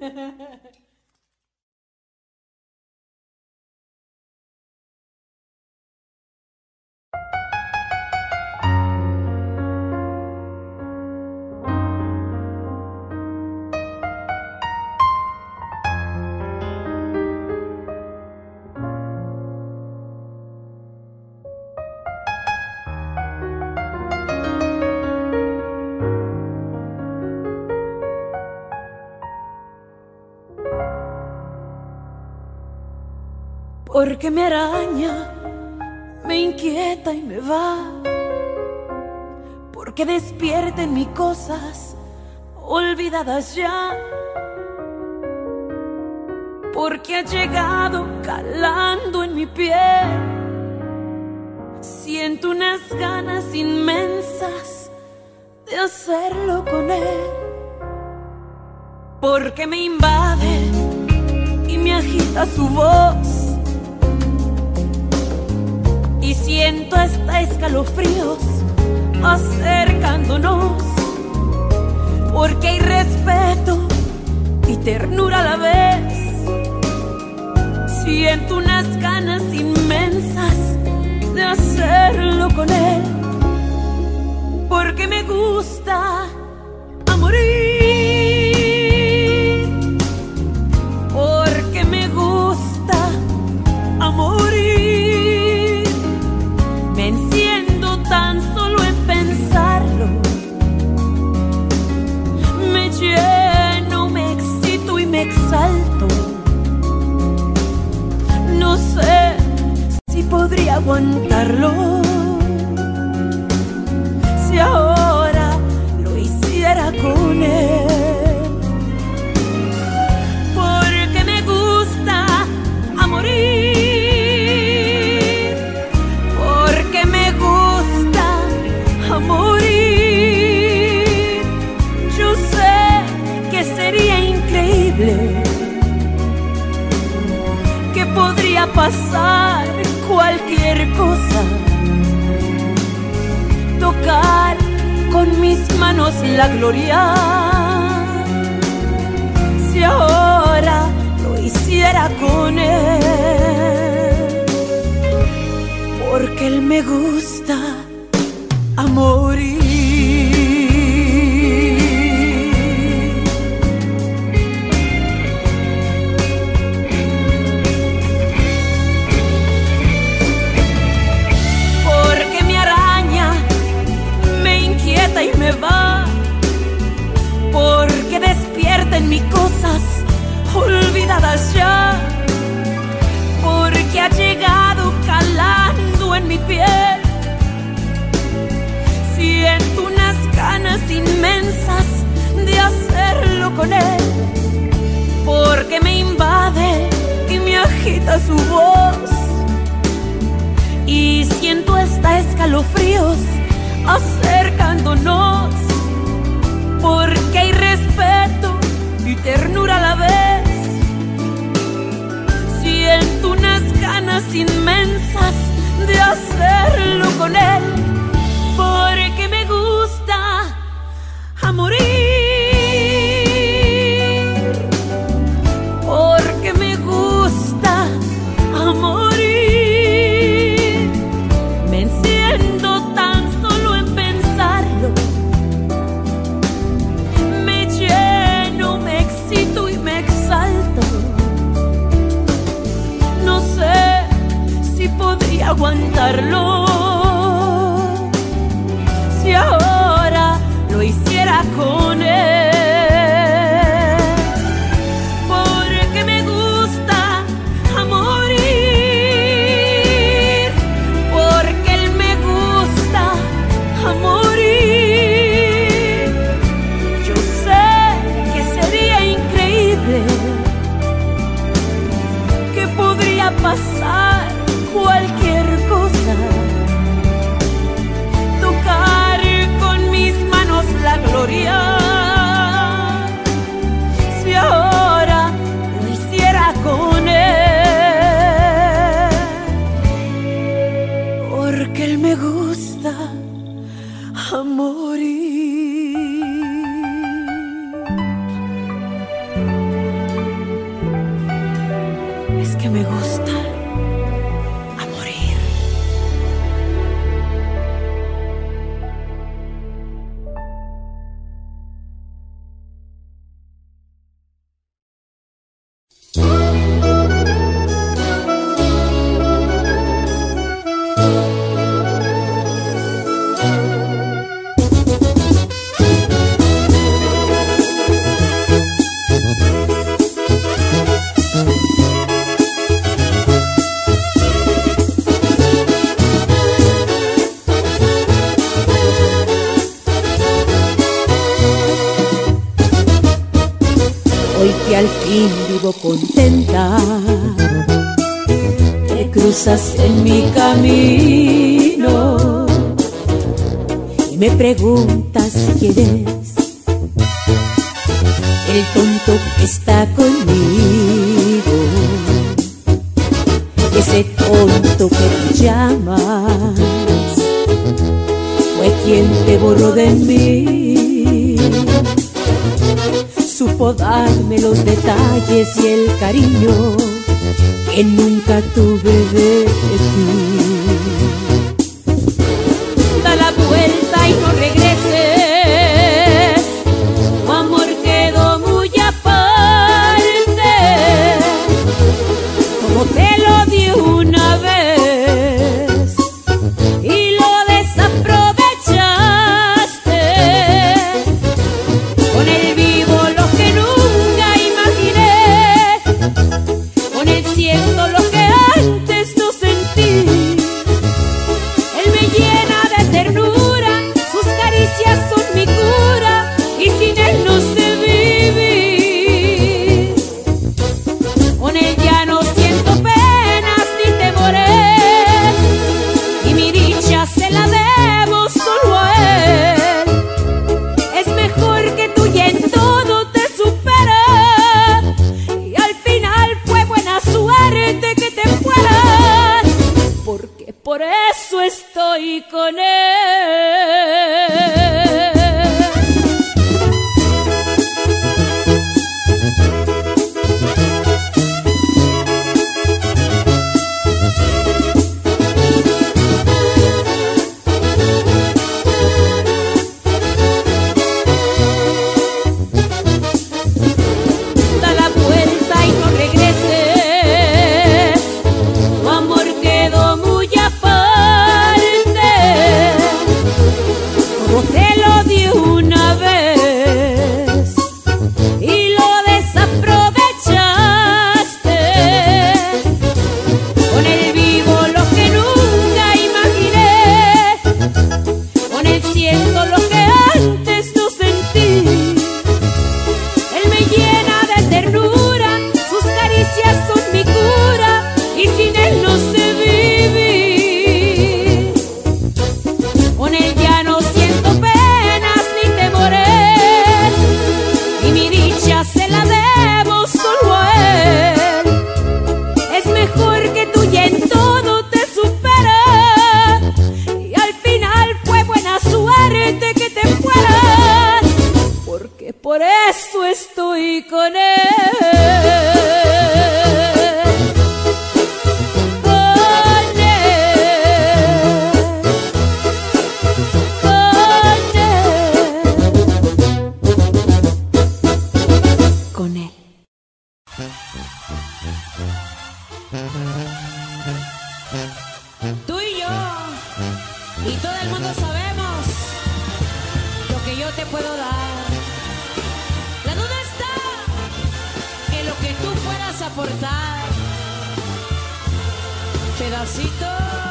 Porque me araña, me inquieta y me va, porque despierta en mí cosas olvidadas ya, porque ha llegado calando en mi piel. Siento unas ganas inmensas de hacerlo con él, porque me invade y me agita su voz. Y siento hasta escalofríos acercándonos, porque hay respeto y ternura a la vez. Siento unas ganas inmensas de hacerlo con él, porque me gusta a morir, porque me gusta a morir. Me enciendo tan solo en pensarlo, me lleno, me excito y me exalto. No sé si podría aguantarlo si ahora lo hiciera con él. Porque me gusta a morir, porque me gusta a morir. Yo sé que sería increíble, que podría pasar cualquier cosa, tocar con mis manos la gloria, si ahora lo hiciera con él. Porque porque él me gusta a morir. Porque me araña, me inquieta y me va, porque despierta en mí cosas olvidadas ya, porque ha llegado calando en mi piel. Siento unas ganas inmensas de hacerlo con él, porque me invade y me agita su voz, y siento hasta escalofríos acercándonos, porque hay respeto y ternura a la vez. Siento unas ganas inmensas de hacerlo con él, porque me gusta a morir, porque me gusta a morir. Me enciendo tan solo en pensarlo, me lleno, me excito y me exalto. No sé si podría aguantarlo si ahora lo hiciera con él, porque me gusta a morir, porque él me gusta a morir. Yo sé que sería increíble, que podría pasar cualquier cosa, tocar con mis manos la gloria, si ahora lo hiciera con él, porque él me gusta a morir. Es que me gusta a morir. Hoy que al fin vivo contenta, te cruzas en mi camino y me preguntas quién es el tonto que está conmigo, ese tonto que tú llamas fue quien te borró de mí. Supo darme los detalles y el cariño que nunca tuve de ti. Da la vuelta y no regreses, tu amor quedó muy aparte, como te lo di una vez y lo desaprovechaste. Con él vivo lo que nunca imaginé, con él siento lo que antes no sentí. Él me llena de ternura, sus caricias son mi cura, y sin él no sé vivir. Con él ya no siento penas ni temores, y mi dicha se la debo solo a él. Es mejor que tú y en todo te supera, y al final fue buena suerte que te fueras, porque por eso estoy con él. Con él ya no siento penas ni temores, y mi dicha se la debo solo a él. Es mejor que tú ya en todo te superas, y al final fue buena suerte que te fueras, porque por eso estoy con él. Tú y yo, y todo el mundo sabemos lo que yo te puedo dar. La duda está en lo que tú puedas aportar. Pedacito.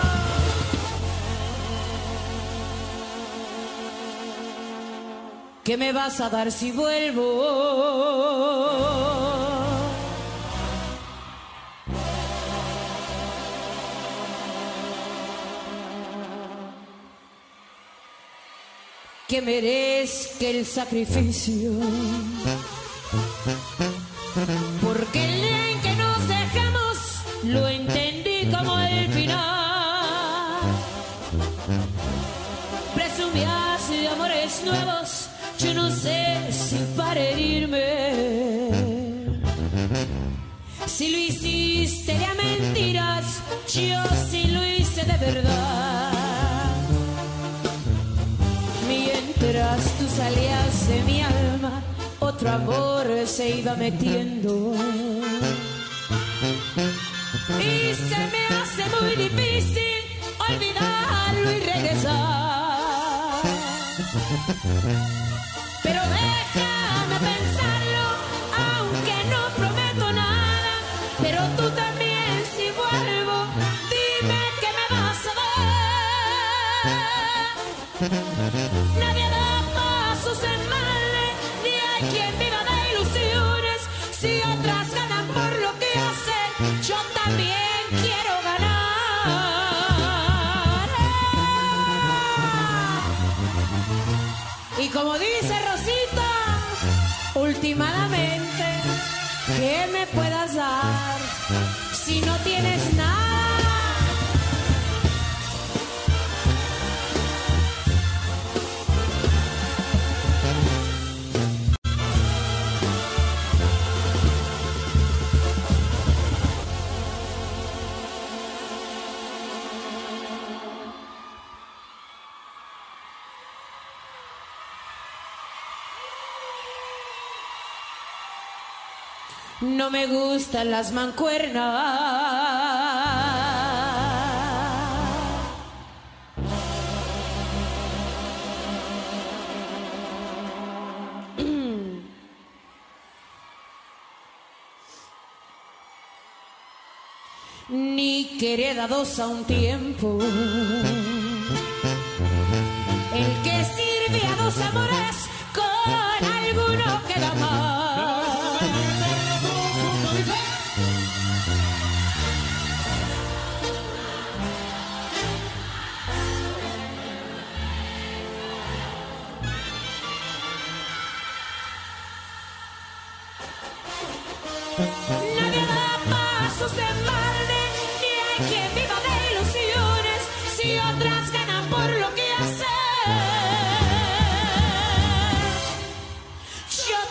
¿Qué me vas a dar si vuelvo? Que merezca el sacrificio, porque el día en que nos dejamos lo entendí como el final. Presumías de amores nuevos, yo no sé si para herirme. Si lo hiciste de a mentiras, yo sí lo hice de verdad. Mientras tú salías de mi alma, otro amor se iba metiendo. Y se me hace muy difícil olvidarlo y regresar. Pero déjame pensarlo, aunque no prometo nada. Pero tú también, si vuelvo, dime que me vas a dar. Nadie da pasos en balde, ni hay quien viva de ilusiones. Si otras ganan por lo que hacen, yo también quiero ganar. Y como dice Rosita, últimamente, ¿qué me puedas dar si no tienes nada? No me gustan las mancuernas. Ni querer a dos a un tiempo. El que sirve a dos amores con alguno queda mal. Nadie da pasos en balde, ni hay quien viva de ilusiones, si otras ganan por lo que hacen. Yo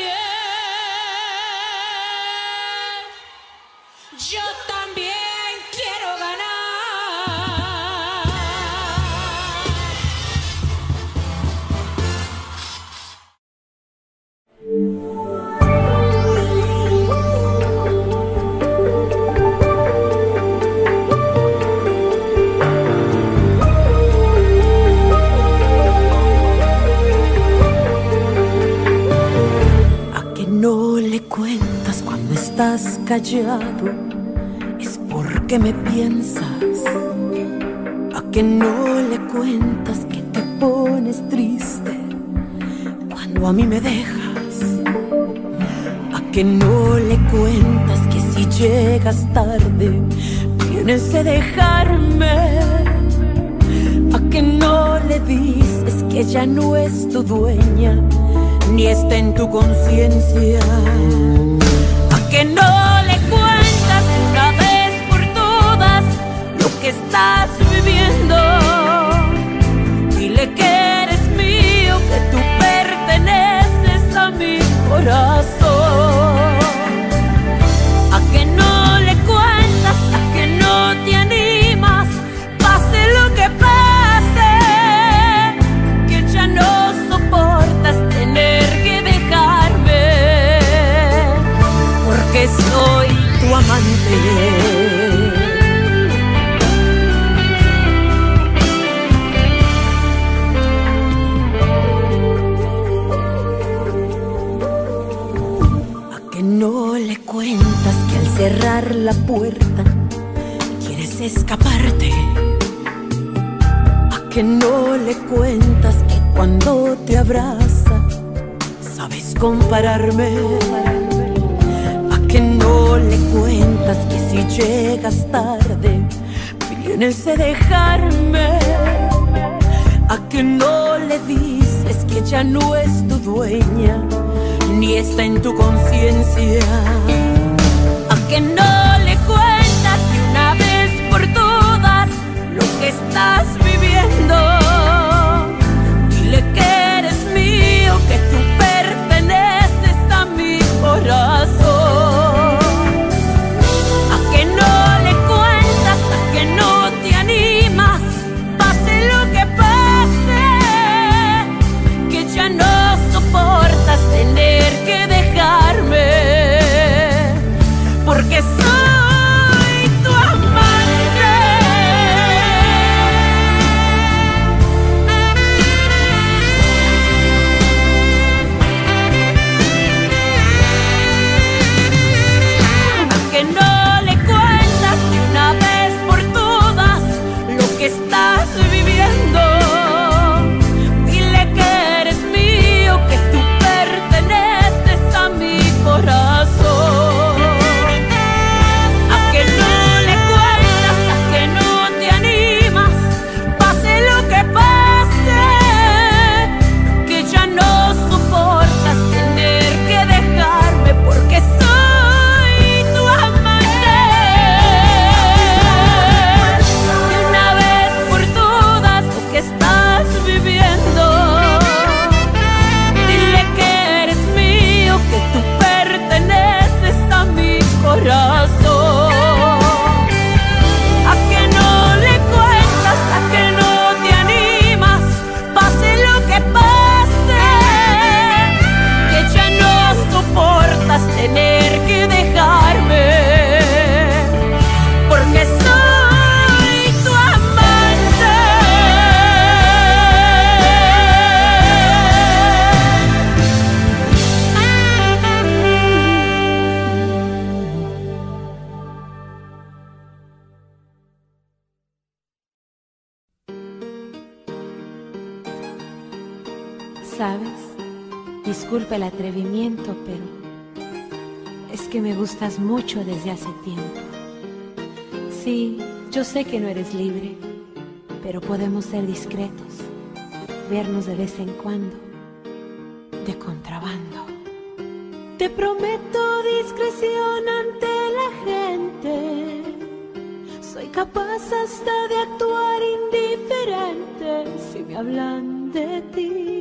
también quiero ganar. Estás callado, es porque me piensas. ¿A que no le cuentas que te pones triste cuando a mí me dejas? ¿A que no le cuentas que si llegas tarde tienes que dejarme? ¿A que no le le dices que ya no es tu dueña, ni está en tu conciencia? ¿A que no le cuentas una vez por todas lo que estás viviendo? Dile que eres mío, que tú perteneces a mi corazón. ¿A que no le cuentas? ¿A que no te animas? Pase lo que pase, que ya no soportas tener que dejarme, porque soy tu amante. No le cuentas que al cerrar la puerta quieres escaparte. ¿A que no le cuentas que cuando te abraza sabes compararme? ¿A que no le cuentas que si llegas tarde vienes a dejarme? ¿A que no le dices que ya no es tu dueña, ni está en tu conciencia? ¿A que no le cuentas de una vez por todas lo que estás viviendo? Dile que eres mío, que tú perteneces a mi corazón. ¿A que no le cuentas? ¿A que no te animas? Pase lo que pase, que ya no soportas tener que dejarme, porque soy tu amante. ¿A que no le cuentas de una vez por todas lo que estás viviendo? Dile que eres mío, que tú perteneces a mi corazón. ¿A que no le cuentas? ¿A que no te animas? Pase lo que pase, que ya no soportas tener que dejarme, porque soy tu amante. De una vez por todas lo que estás viviendo, dile que eres mío, que tú perteneces a mi corazón. ¿A que no le cuentas? ¿A que no te animas? Pase lo que pase, que ya no soportas tener que dejarme, porque soy tu amante. ¿Sabes? Disculpa el atrevimiento, pero es que me gustas mucho desde hace tiempo. Sí, yo sé que no eres libre, pero podemos ser discretos, vernos de vez en cuando, de contrabando. Te prometo discreción ante la gente. Soy capaz hasta de actuar indiferente si me hablan de ti.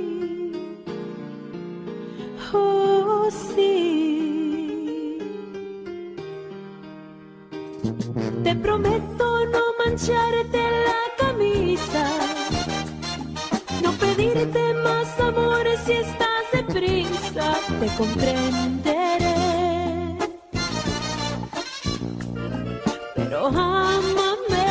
Oh, sí. Te prometo no mancharte la camisa, no pedirte más amores si estás deprisa. Te comprenderé, pero ámame,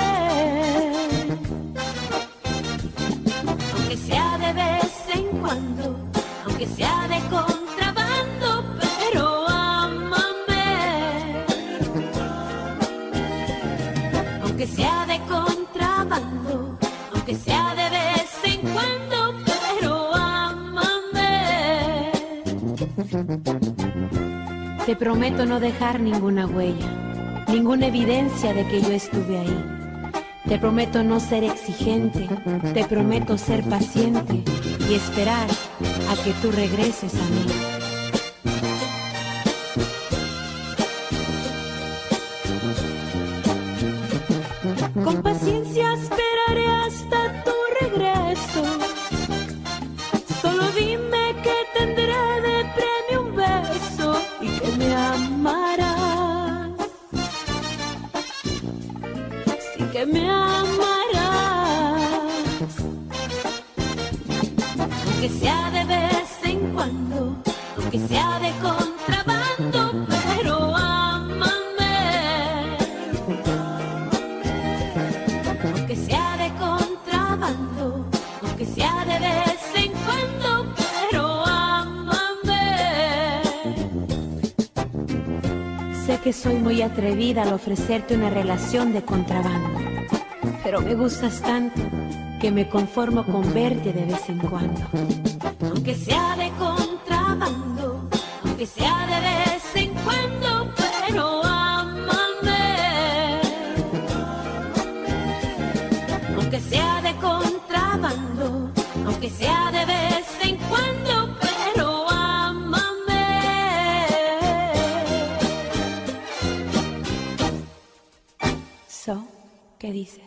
aunque sea de vez en cuando, aunque sea de contrabando, pero ámame, aunque sea de contrabando, aunque sea de vez en cuando, pero ámame. Te prometo no dejar ninguna huella, ninguna evidencia de que yo estuve ahí. Te prometo no ser exigente, te prometo ser paciente y esperar a que tú regreses a mí. Con paciencia esperaré hasta tu regreso. Solo dime que tendré de premio un beso y que me amarás. Sí que me amarás. Aunque sea de vez en cuando, aunque sea de contrabando, pero ámame. Aunque sea de contrabando, aunque sea de vez en cuando, pero ámame. Sé que soy muy atrevida al ofrecerte una relación de contrabando, pero me gustas tanto que me conformo con verte de vez en cuando. Aunque sea de contrabando, aunque sea de vez en cuando, pero ámame. Aunque sea de contrabando, aunque sea de vez en cuando, pero ámame. So, ¿qué dices?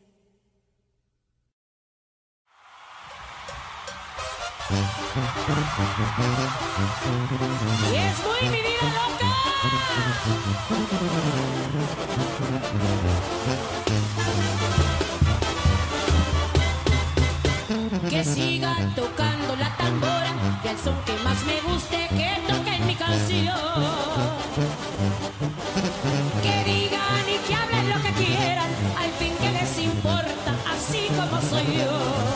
Y es muy mi vida loca. Que siga tocando la tambora y el son que más me guste que toque en mi canción. Que digan y que hablen lo que quieran, al fin que les importa, así como soy yo.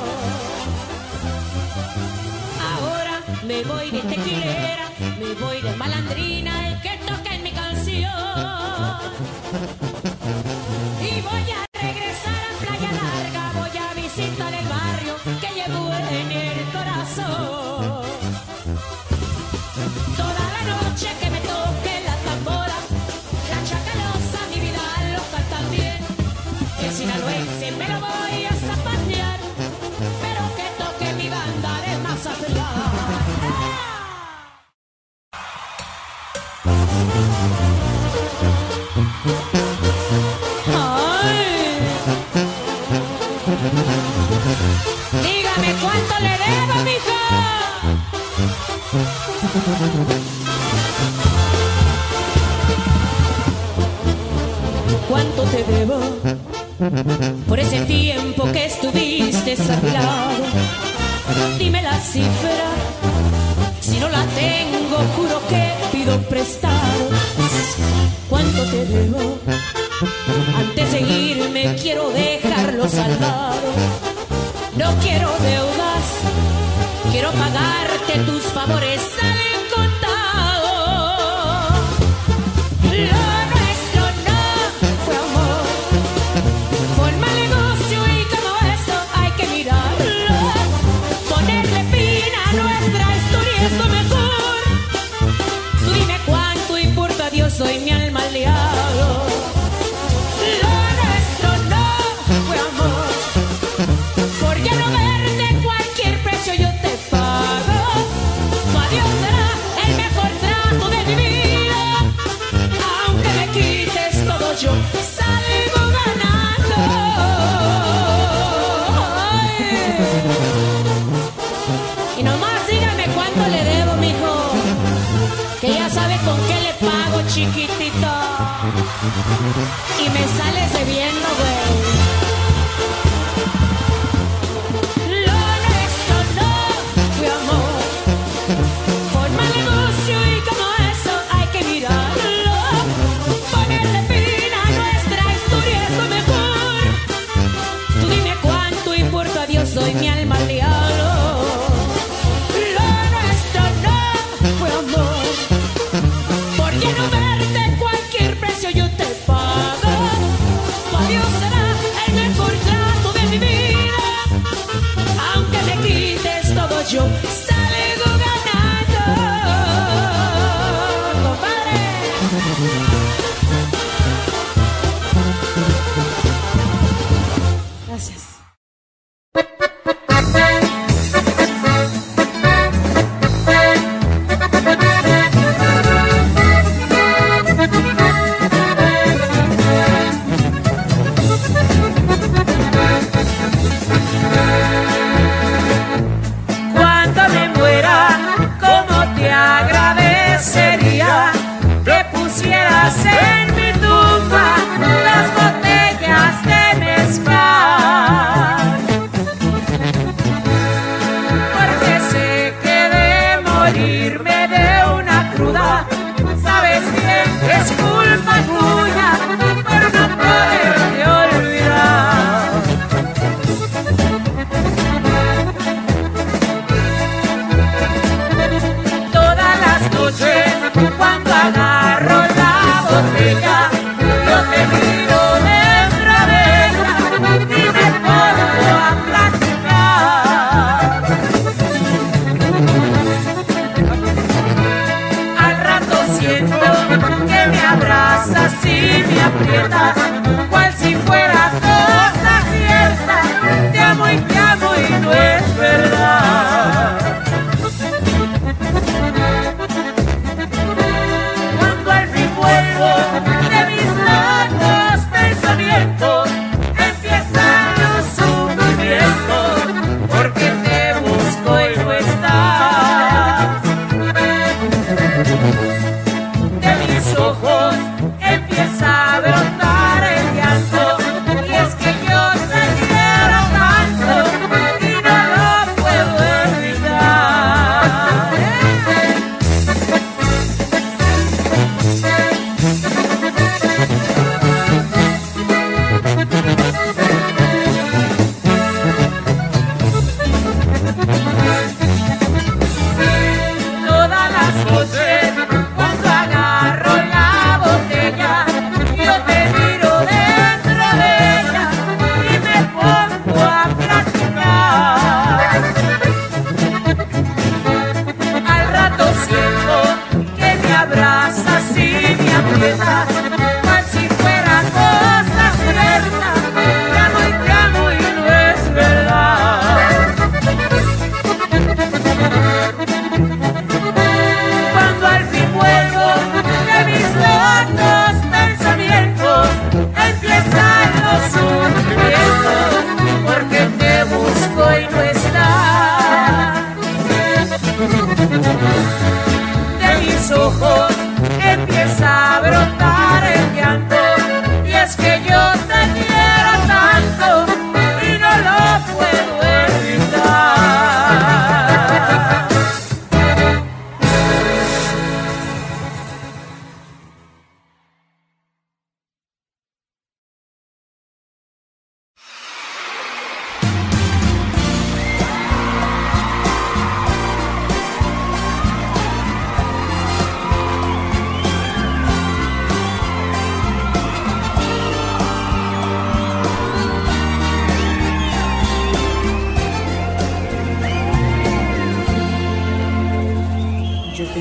Ahora me voy de tequilera, me voy de malandrina, el que toque en mi canción. Y voy a regresar a Playa Larga, voy a visitar el barrio que llevo en el corazón. Toda la noche que me toque la tambora, la chacalosa, mi vida loca también. El sinaloense me lo voy a zapatear, pero que toque mi banda de Mazatlán. Dígame cuánto le debo, mija. ¿Cuánto te debo por ese tiempo que estuviste a mi lado? Dime la cifra, si no la tengo, juro que pido prestado. ¿Cuánto te debo? Antes de irme quiero dejarlo saldado. No quiero deudas, quiero pagarte tus favores al contado. Lo nuestro no fue amor, fue un mal negocio y como eso hay que mirarlo. Ponerle fin a nuestra historia es lo mejor. Tú dime cuánto y por tu adiós soy mi alma al diablo. Lo nuestro no fue amor, por ya no verte cualquier precio yo te pago. Tu adiós será el mejor trato de mi vida. Aunque me quites todo yo salgo ganando. Ay. Y nomás dígame cuánto le debo, mijo, que ya sabe con qué le pago, chiquitito. Y me sales debiendo, güey. Lo nuestro no fue amor, por mal negocio y como eso hay que mirarlo. Ponerle fin a nuestra historia es lo mejor. Tú dime cuánto y por tu adiós soy mi alma al diablo. Lo nuestro no fue amor, por ya no verte cualquier precio yo te pago. Tu adiós será el mejor trato de mi vida. Aunque me quites todo yo salgo ganando, compadre.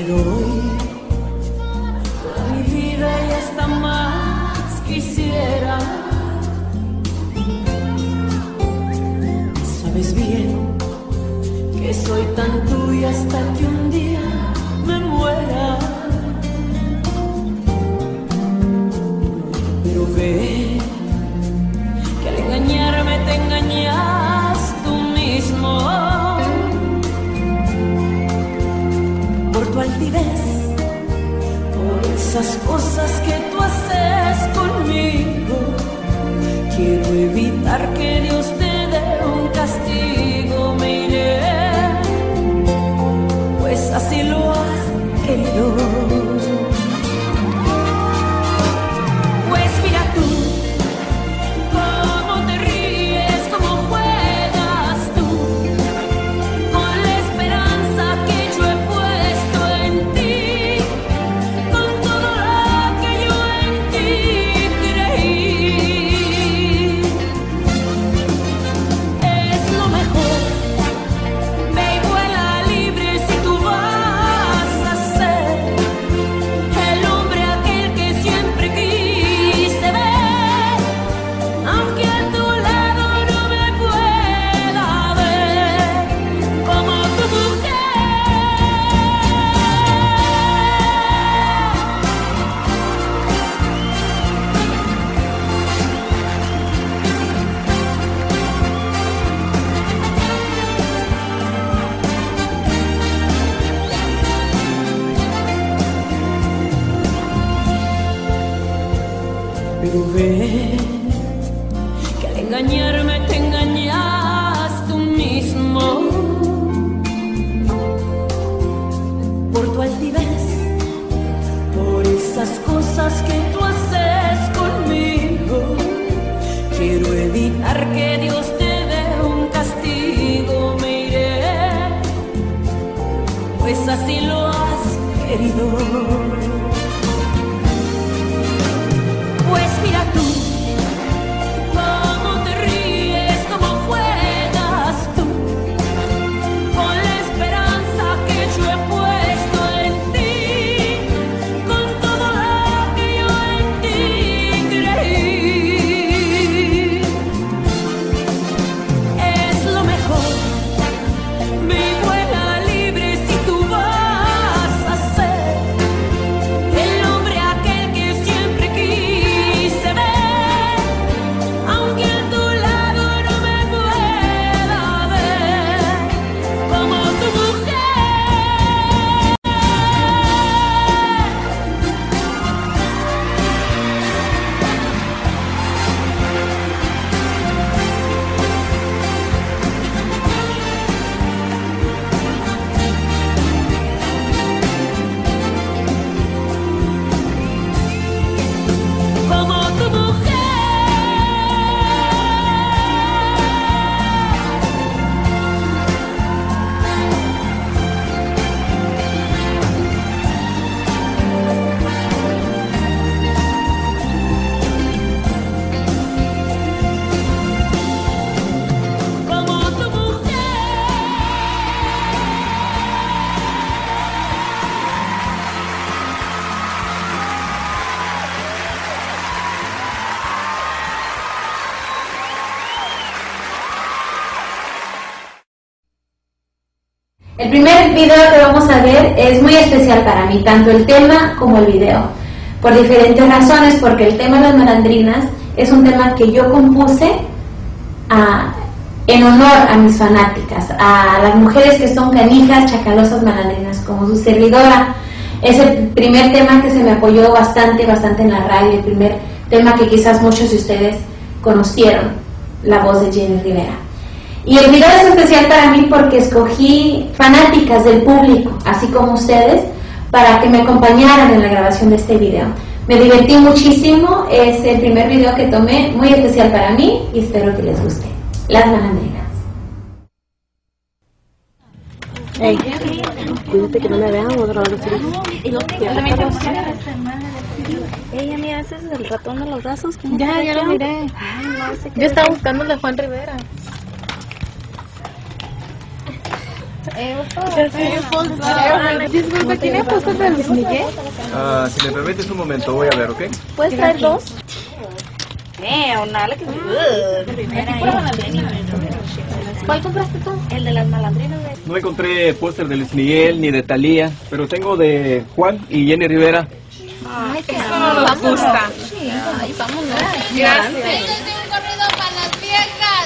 te doy toda mi vida y hasta más quisiera. Sabes bien que soy tan tuya hasta que un día me muera. Pero ve que al engañarme te engañas tú mismo. Por tu altivez, por esas cosas que tú haces conmigo, quiero evitar que Dios te dé un castigo. Me iré, pues así lo has querido. Pues mira tú cómo te ríes, cómo juegas tú con la esperanza que yo he puesto en ti, con todo lo que yo en ti creí. Es lo mejor, ve y vuela libre si tú vas a ser el hombre aquel que siempre quise ver, aunque a tu lado no me pueda ver como tu mujer. Pero ve que al engañarme te engañas tú mismo. Por tu altivez, por esas cosas que tú haces conmigo, quiero evitar que Dios te dé un castigo. Me iré, pues así lo has querido. Pues mira tú cómo te ríes, cómo juegas tú con la esperanza que yo he puesto en ti, con todo lo que yo en ti creí. Es lo mejor, ve y vuela libre si tú vas a ser el hombre aquel que siempre quise ver, aunque a tu lado no me pueda ver como tu mujer. Como tu mujer. Como tu mujer. El primer video que vamos a ver es muy especial para mí, tanto el tema como el video, por diferentes razones, porque el tema de las malandrinas es un tema que yo compuse en honor a mis fanáticas, a las mujeres que son canijas, chacalosas, malandrinas, como su servidora. Es el primer tema que se me apoyó bastante en la radio, el primer tema que quizás muchos de ustedes conocieron, la voz de Jenny Rivera. Y el video es especial para mí porque escogí fanáticas del público, así como ustedes, para que me acompañaran en la grabación de este video. Me divertí muchísimo, es el primer video que tomé, muy especial para mí y espero que les guste. Las malandrinas. Ey, cuídate que no me vean otra vez. Ella, mira, ese es el ratón de los brazos. Ya lo miré. Yo estaba buscando a Juan Rivera. Disculpa, ¿tiene póster de Luis Miguel? Si me permites un momento, voy a ver, ¿ok? ¿Puedes traer dos? ¿Cuál compraste tú? El de las malandrinas. No encontré póster de Luis Miguel ni de Thalía, pero tengo de Juan y Jenny Rivera. Ay, que no nos gusta. Sí, ay, vamos, gracias. Véngase un corrido para las viejas.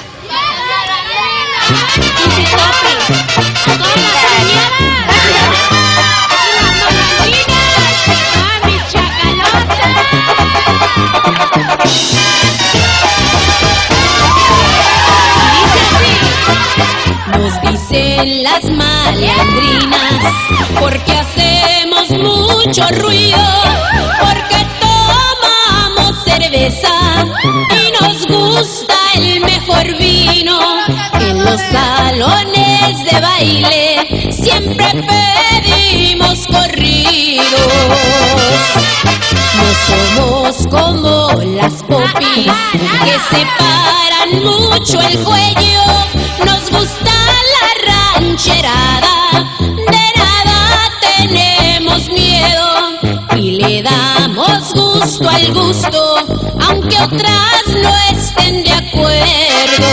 Nos dicen las malandrinas porque hacemos mucho ruido, porque tomamos cerveza y nos gusta el mejor vino. En los salones de baile siempre pedimos corridos. No somos como las popis que se paran mucho el cuello. Nos gusta la rancherada, de nada tenemos miedo y le damos gusto al gusto, aunque otras no estén de acuerdo.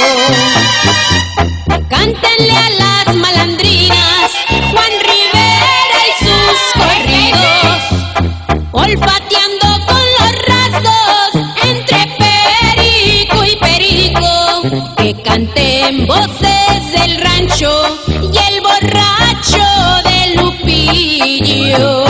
Cántenle a las malandrinas Juan Rivera y sus corridos, olfateando con los rasgos entre perico y perico, que canten voces del rancho y el borracho de Lupillo.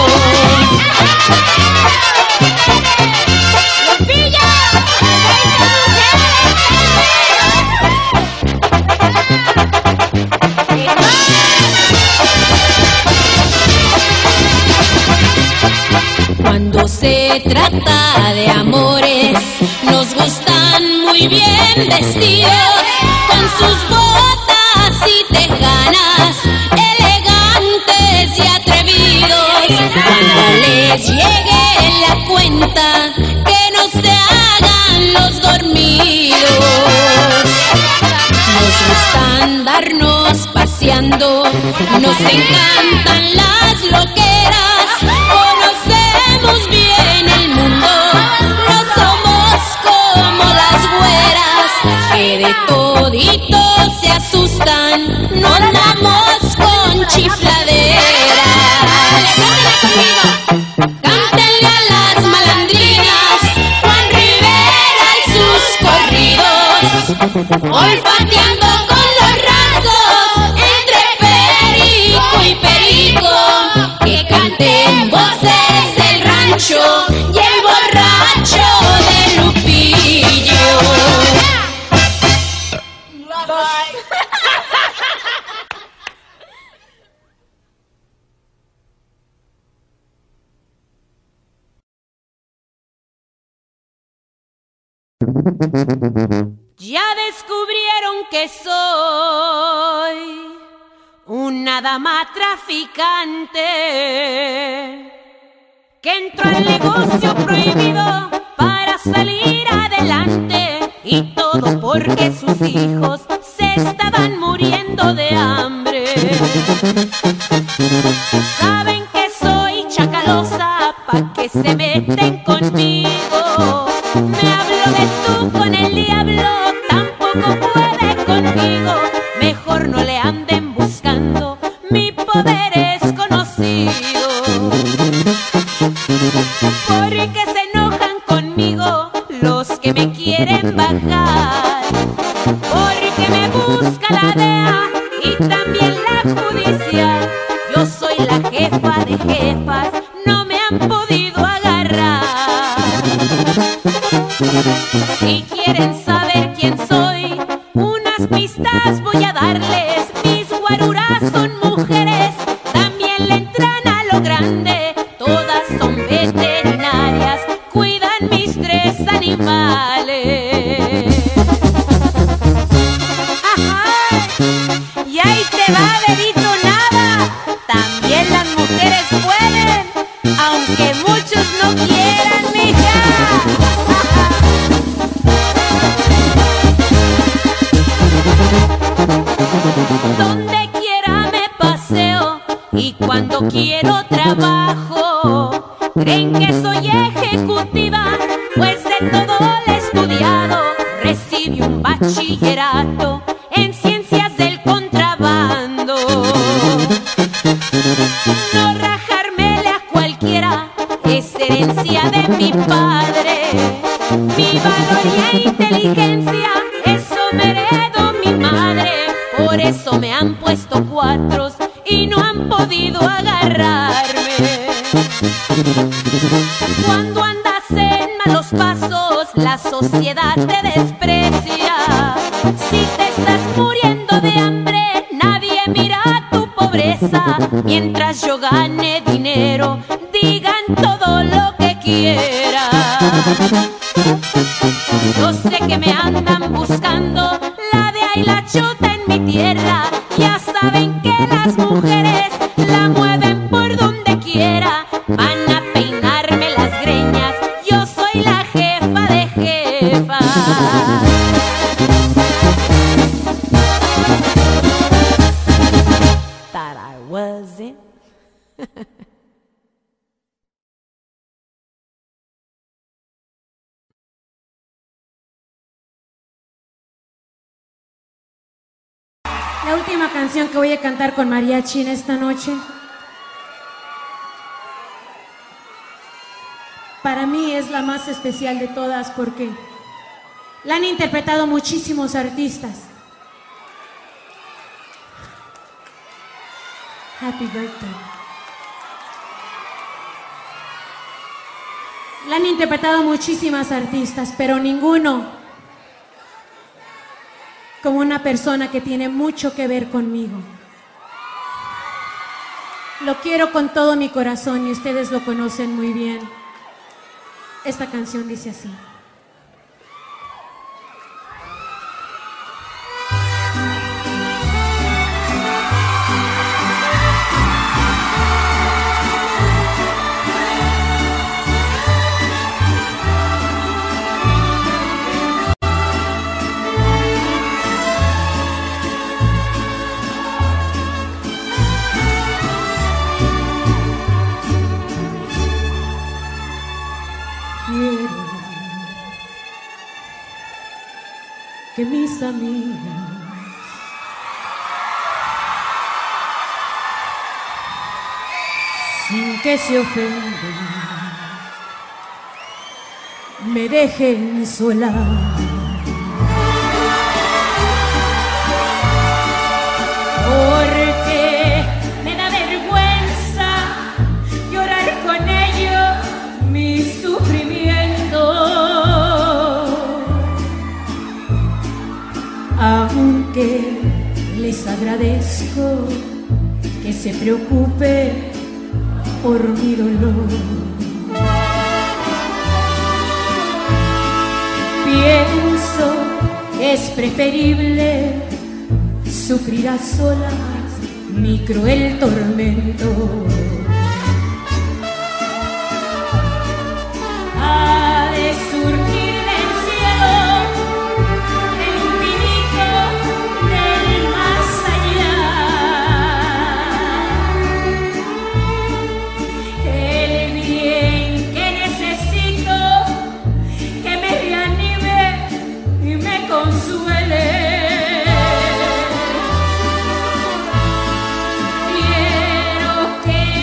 Cuando se trata de amores, nos gustan muy bien vestidos, con sus botas y tejanas, elegantes y atrevidos. Cuando les llegue la cuenta, que no se hagan los dormidos. Nos gusta andarnos paseando, nos encantan las loqueras, conocemos bien el mundo, no somos como las güeras, que de toditos se asustan, no andamos con chifladeras. Cántenle a las malandrinas Juan Rivera y sus corridos, olfateando con los rasgos entre perico y perico, que canten voces del rancho y el borracho de Lupillo. Ya descubrieron que soy una dama traficante, que entró al negocio prohibido para salir adelante, y todo porque sus hijos se estaban muriendo de hambre. Saben que soy chacalosa, pa' que se meten conmigo. Me hablo de tú con el diablo, tampoco puede conmigo. Mejor no le anden buscando, mi poder es conocido. Porque se enojan conmigo los que me quieren bajar, porque me busca la DEA y también la judicial. Yo soy la jefa de jefas, no me han podido agarrar. Si quieren saber quién soy, unas pistas voy a darles. Mis guaruras son mujeres, también le entran a lo grande. Todas son veterinarias, cuidan mis 3 animales. Ajá. Y ahí te va, bebito, nada. También las mujeres pueden, aunque muchos no quieran, mija. Donde quiera Cuando quiero trabajo, creen que soy ejecutiva, pues de todo lo estudiado, recibí un bachillerato en ciencias del contrabando. No rajármele a cualquiera es herencia de mi padre. Mi valor y inteligencia, eso me heredó mi madre. Por eso me han puesto cuatros y no han podido agarrarme. Cuando andas en malos pasos, la sociedad te desprecia. Si te estás muriendo de hambre, nadie mira tu pobreza. Mientras yo gane dinero, digan todo lo que quieran. Yo sé que me andan buscando, la DEA y la chota en mi tierra. Ya saben que las mujeres la mueven por donde quiera. Van a peinarme las greñas, yo soy la jefa de jefas. Thought I wasn't. La última canción que voy a cantar con mariachi en esta noche, para mí es la más especial de todas porque la han interpretado muchísimos artistas. Happy birthday. La han interpretado muchísimas artistas, pero ninguno como una persona que tiene mucho que ver conmigo. Lo quiero con todo mi corazón y ustedes lo conocen muy bien. Esta canción dice así. Que mis amigas sin que se ofendan me dejen sola. Porque me da vergüenza llorar con ellos mi sufrimiento. Aunque les agradezco que se preocupe por mi dolor. Pienso que es preferible sufrir a solas mi cruel tormento. Ha de surgir del cielo quiero que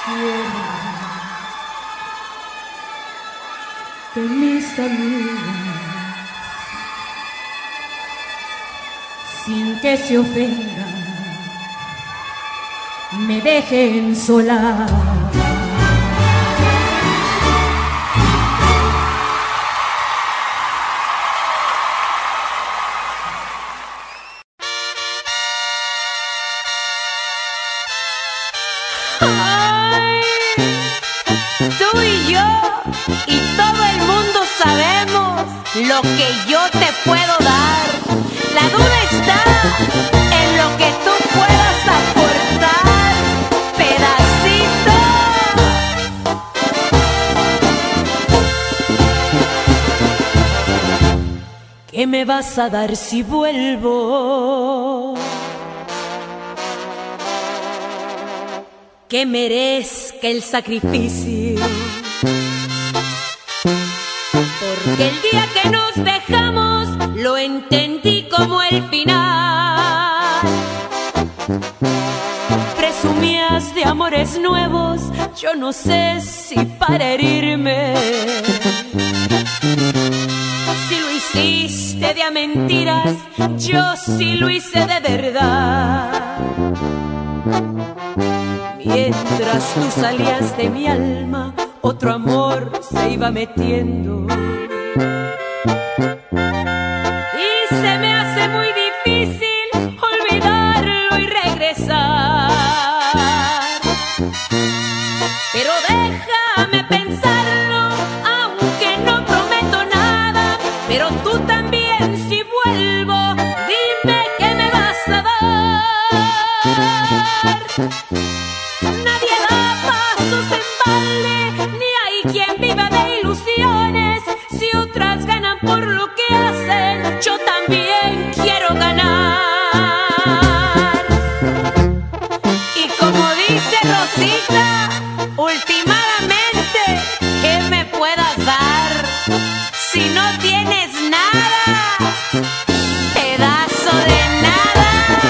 de mis amigas, sin que se ofendan, me dejen sola. Ay, tú y yo y todo el mundo sabemos lo que yo te puedo dar. La duda está en lo que tú puedas aportar, pedacito. ¿Qué me vas a dar si vuelvo? Que merezca el sacrificio, porque el día que nos dejamos lo entendí como el final. Presumías de amores nuevos, yo no sé si para herirme. Si lo hiciste de a mentiras, yo sí lo hice de verdad. Mientras tú salías de mi alma, otro amor se iba metiendo. Y se me hace muy difícil olvidarlo y regresar. Pero déjame pensarlo, aunque no prometo nada. Pero tú también, si vuelvo, dime qué me vas a dar. Nadie da pasos en balde, ni hay quien viva de ilusiones. Si otras ganan por lo que hacen, yo también quiero ganar. Y como dice Rosita, últimamente, ¿qué me puedas dar? Si no tienes nada, pedazo de nada.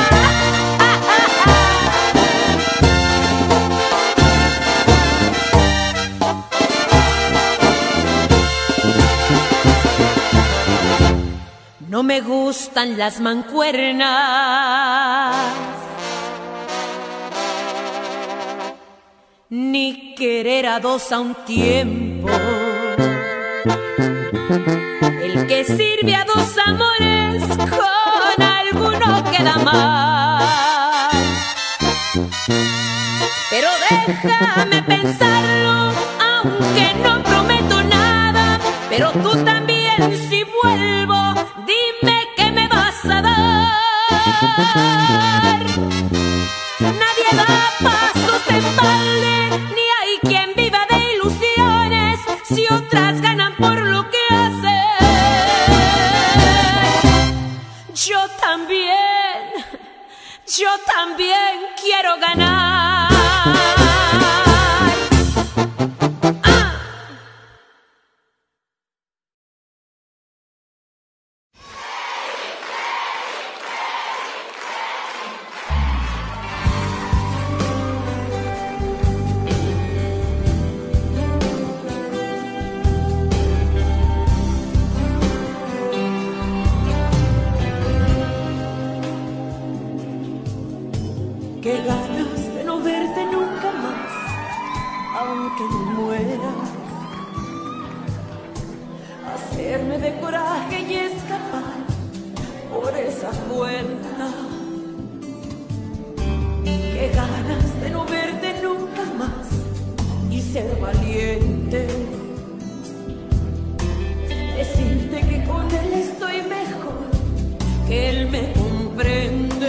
No me gustan las mancuernas, ni querer a dos a un tiempo. El que sirve a dos amores con alguno queda mal. Pero déjame pensarlo, aunque no prometo nada. Pero tú también, si vuelvo, dime qué me vas a dar. Nadie da pasos en balde, ni hay quien viva de ilusiones. Si otras ganan por lo que hacen, yo también quiero ganar. Qué ganas de no verte nunca más, aunque me muera. Hacerme de coraje y escapar por esa puerta. Qué ganas de no verte nunca más y ser valiente. Decirte que con él estoy mejor, que él me comprende.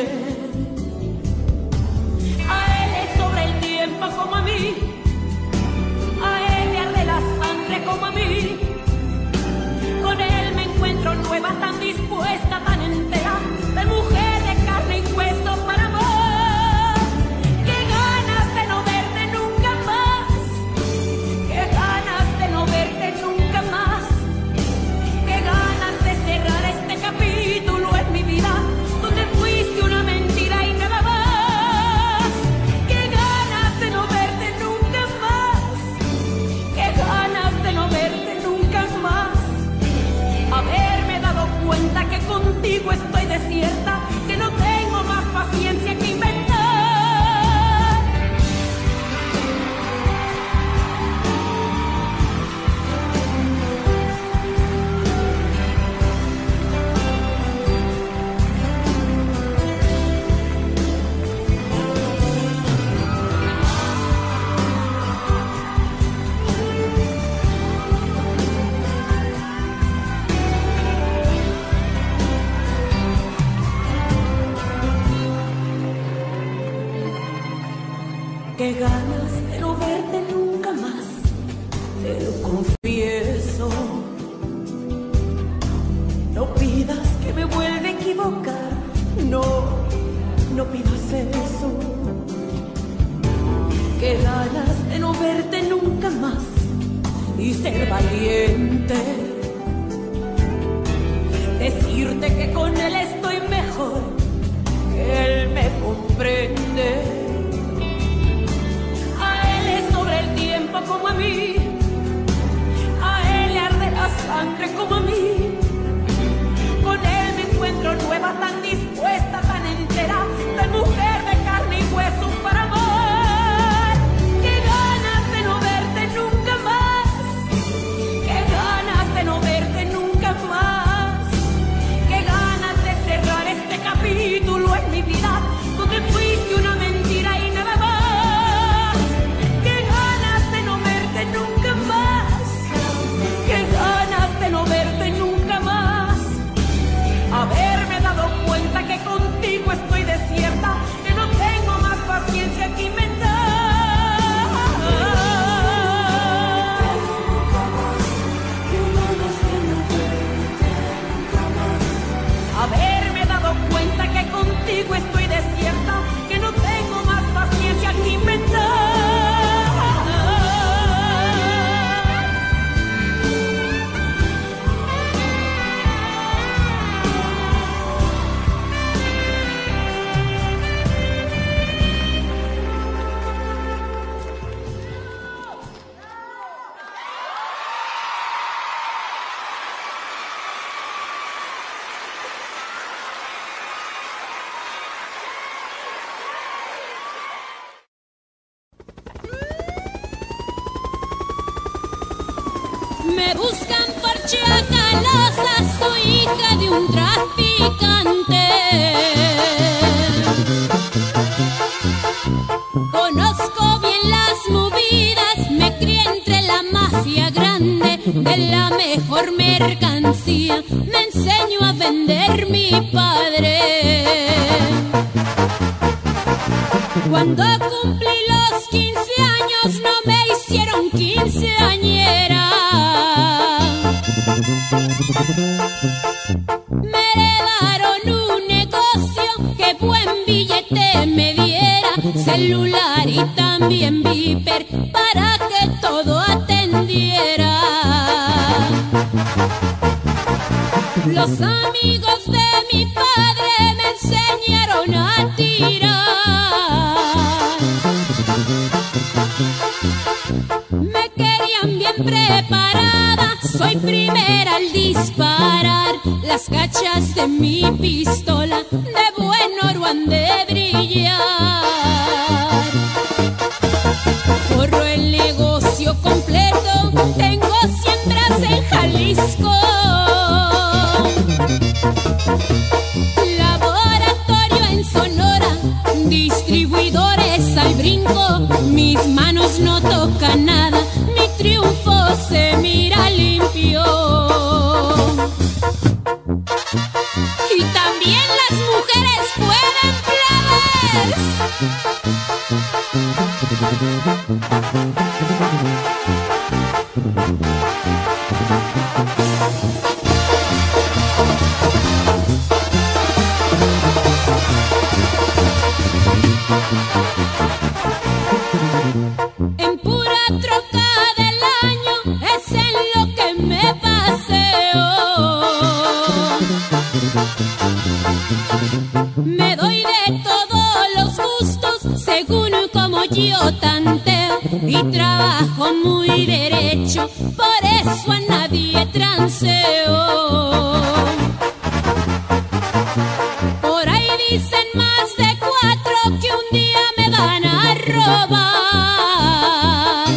Como a mí, a él le arde la sangre como a mí. Con él me encuentro nueva, tan dispuesta, tan entera, de mujer de carne y hueso para amor. Qué ganas de no verte nunca más, qué ganas ganas de no verte nunca más, te lo confieso. No pidas que me vuelva a equivocar, no pidas eso. Qué ganas de no verte nunca más y ser valiente. Decirte que con él estoy mejor, que él me comprende. A él es sobre el tiempo como a mí, a él le arde la sangre como a mí. Con él me encuentro nueva, tan dispuesta, tan entera, tan mujer de carne y hueso para amar. Qué ganas de no verte nunca más, qué ganas de no verte nunca más, qué ganas de cerrar este capítulo en mi vida, donde fuiste una mentira y nada más. Qué ganas de no verte nunca más, qué ganas de no verte nunca más. Haberme dado cuenta que contigo estoy desierta, que no tengo más paciencia que inventar. Haberme dado cuenta que contigo estoy desierta, que no tengo más paciencia que inventar. Me buscan por chacalosa, soy hija de un traficante. Conozco bien las movidas, me crié entre la mafia grande de la mejor mercancía. Me enseñó a vender mi padre. Cuando cumplí los 15 años no me hicieron quinceañera. Me heredaron un negocio que buen billete me diera, celular y también viper para que todo atendiera. Los amigos de mi padre me enseñaron a tirar. Me querían bien preparada, soy primera al disparar. Las cachas de mi pistola de buen oro han de brillar. Corro el negocio completo, tengo siembras en Jalisco. Laboratorio en Sonora, distribuidores al brinco. Mis manos no tocan nada, mi triunfo se mira limpio. Y también las mujeres pueden en pura troca del año es en lo que me paseo. Me doy de todos los gustos según como yo tanteo y trabajo muy derecho, por eso a nadie transeo. Por ahí dicen más de 4 que un día me van a robar.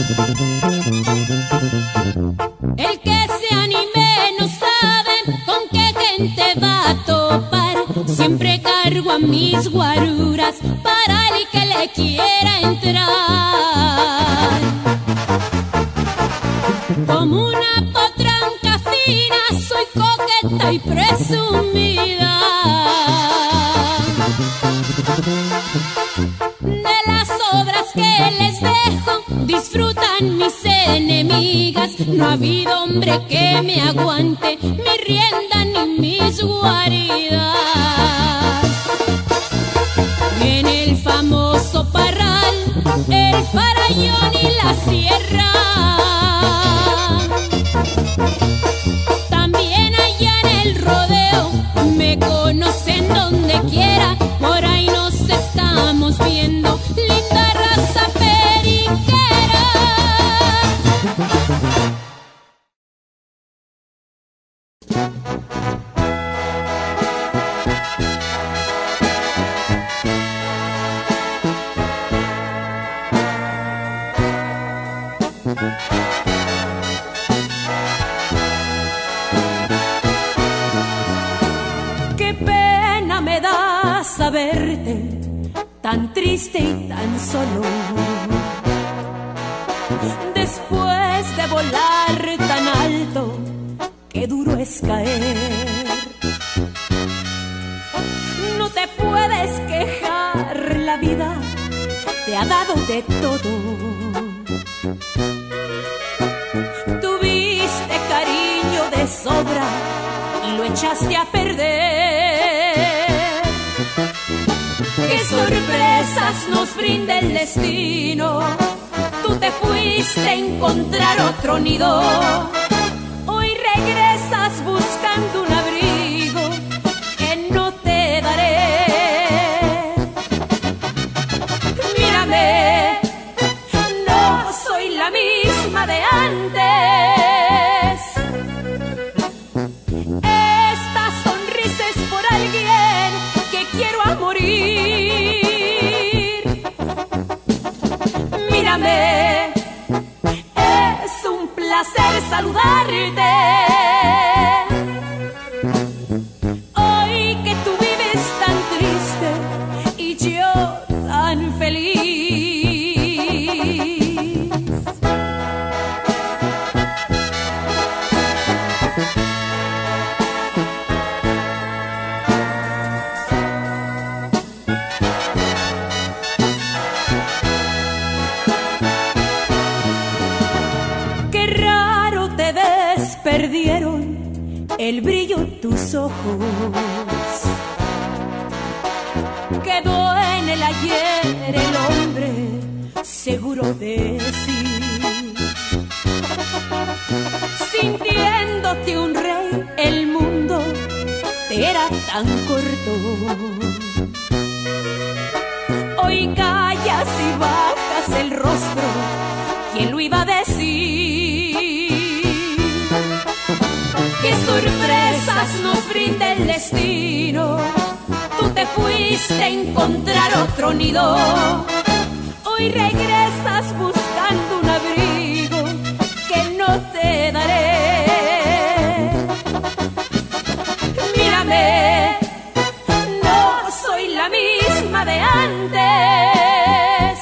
El que se anime no sabe con qué gente va a topar. Siempre cargo a mis guaruras para el que le quiera entrar. Como una potranca fina soy coqueta y presumida. De las obras que le disfrutan mis enemigas. No ha habido hombre que me aguante mi rienda ni mis guaridas. En el famoso parral, el farallón y la sierra, también allá en el rodeo me conocen donde quiera. Por ahí nos estamos viendo, linda raza periquera. Qué pena me da saberte tan triste y tan solo, después de volar tan alto, qué duro es caer. No te puedes quejar, la vida te ha dado de todo. Tuviste cariño de sobra y lo echaste a perder. Qué sorpresas nos brinda el destino. Tú te fuiste a encontrar otro nido. Hoy regresas buscando un abrigo que no te daré. Mírame, no soy la misma de antes. Esta sonrisa es por alguien que quiero a morir. Mírame, es un placer saludarte. Hoy que tú vives tan triste y yo tan feliz. Qué raro te ves, perdieron el brillo en tus ojos. Quedó en el ayer el hombre seguro de sí, sintiéndote un rey, el mundo te era tan corto. Hoy callas y bajas el rostro, ¿quién lo iba a decir? Qué sorpresas nos brinda el destino. Tú te fuiste a encontrar otro nido. Hoy regresas buscando un abrigo que no te daré. Mírame, no soy la misma de antes.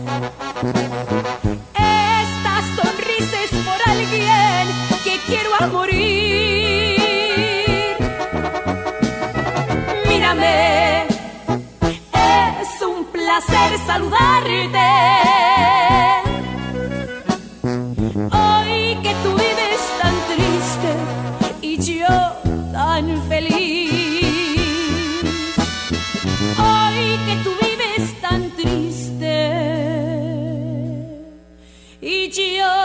Esta sonrisa es por alguien que quiero a morir. Mírame, es un placer saludarte. Hoy que tú vives tan triste y yo tan feliz. Hoy que tú vives tan triste y yo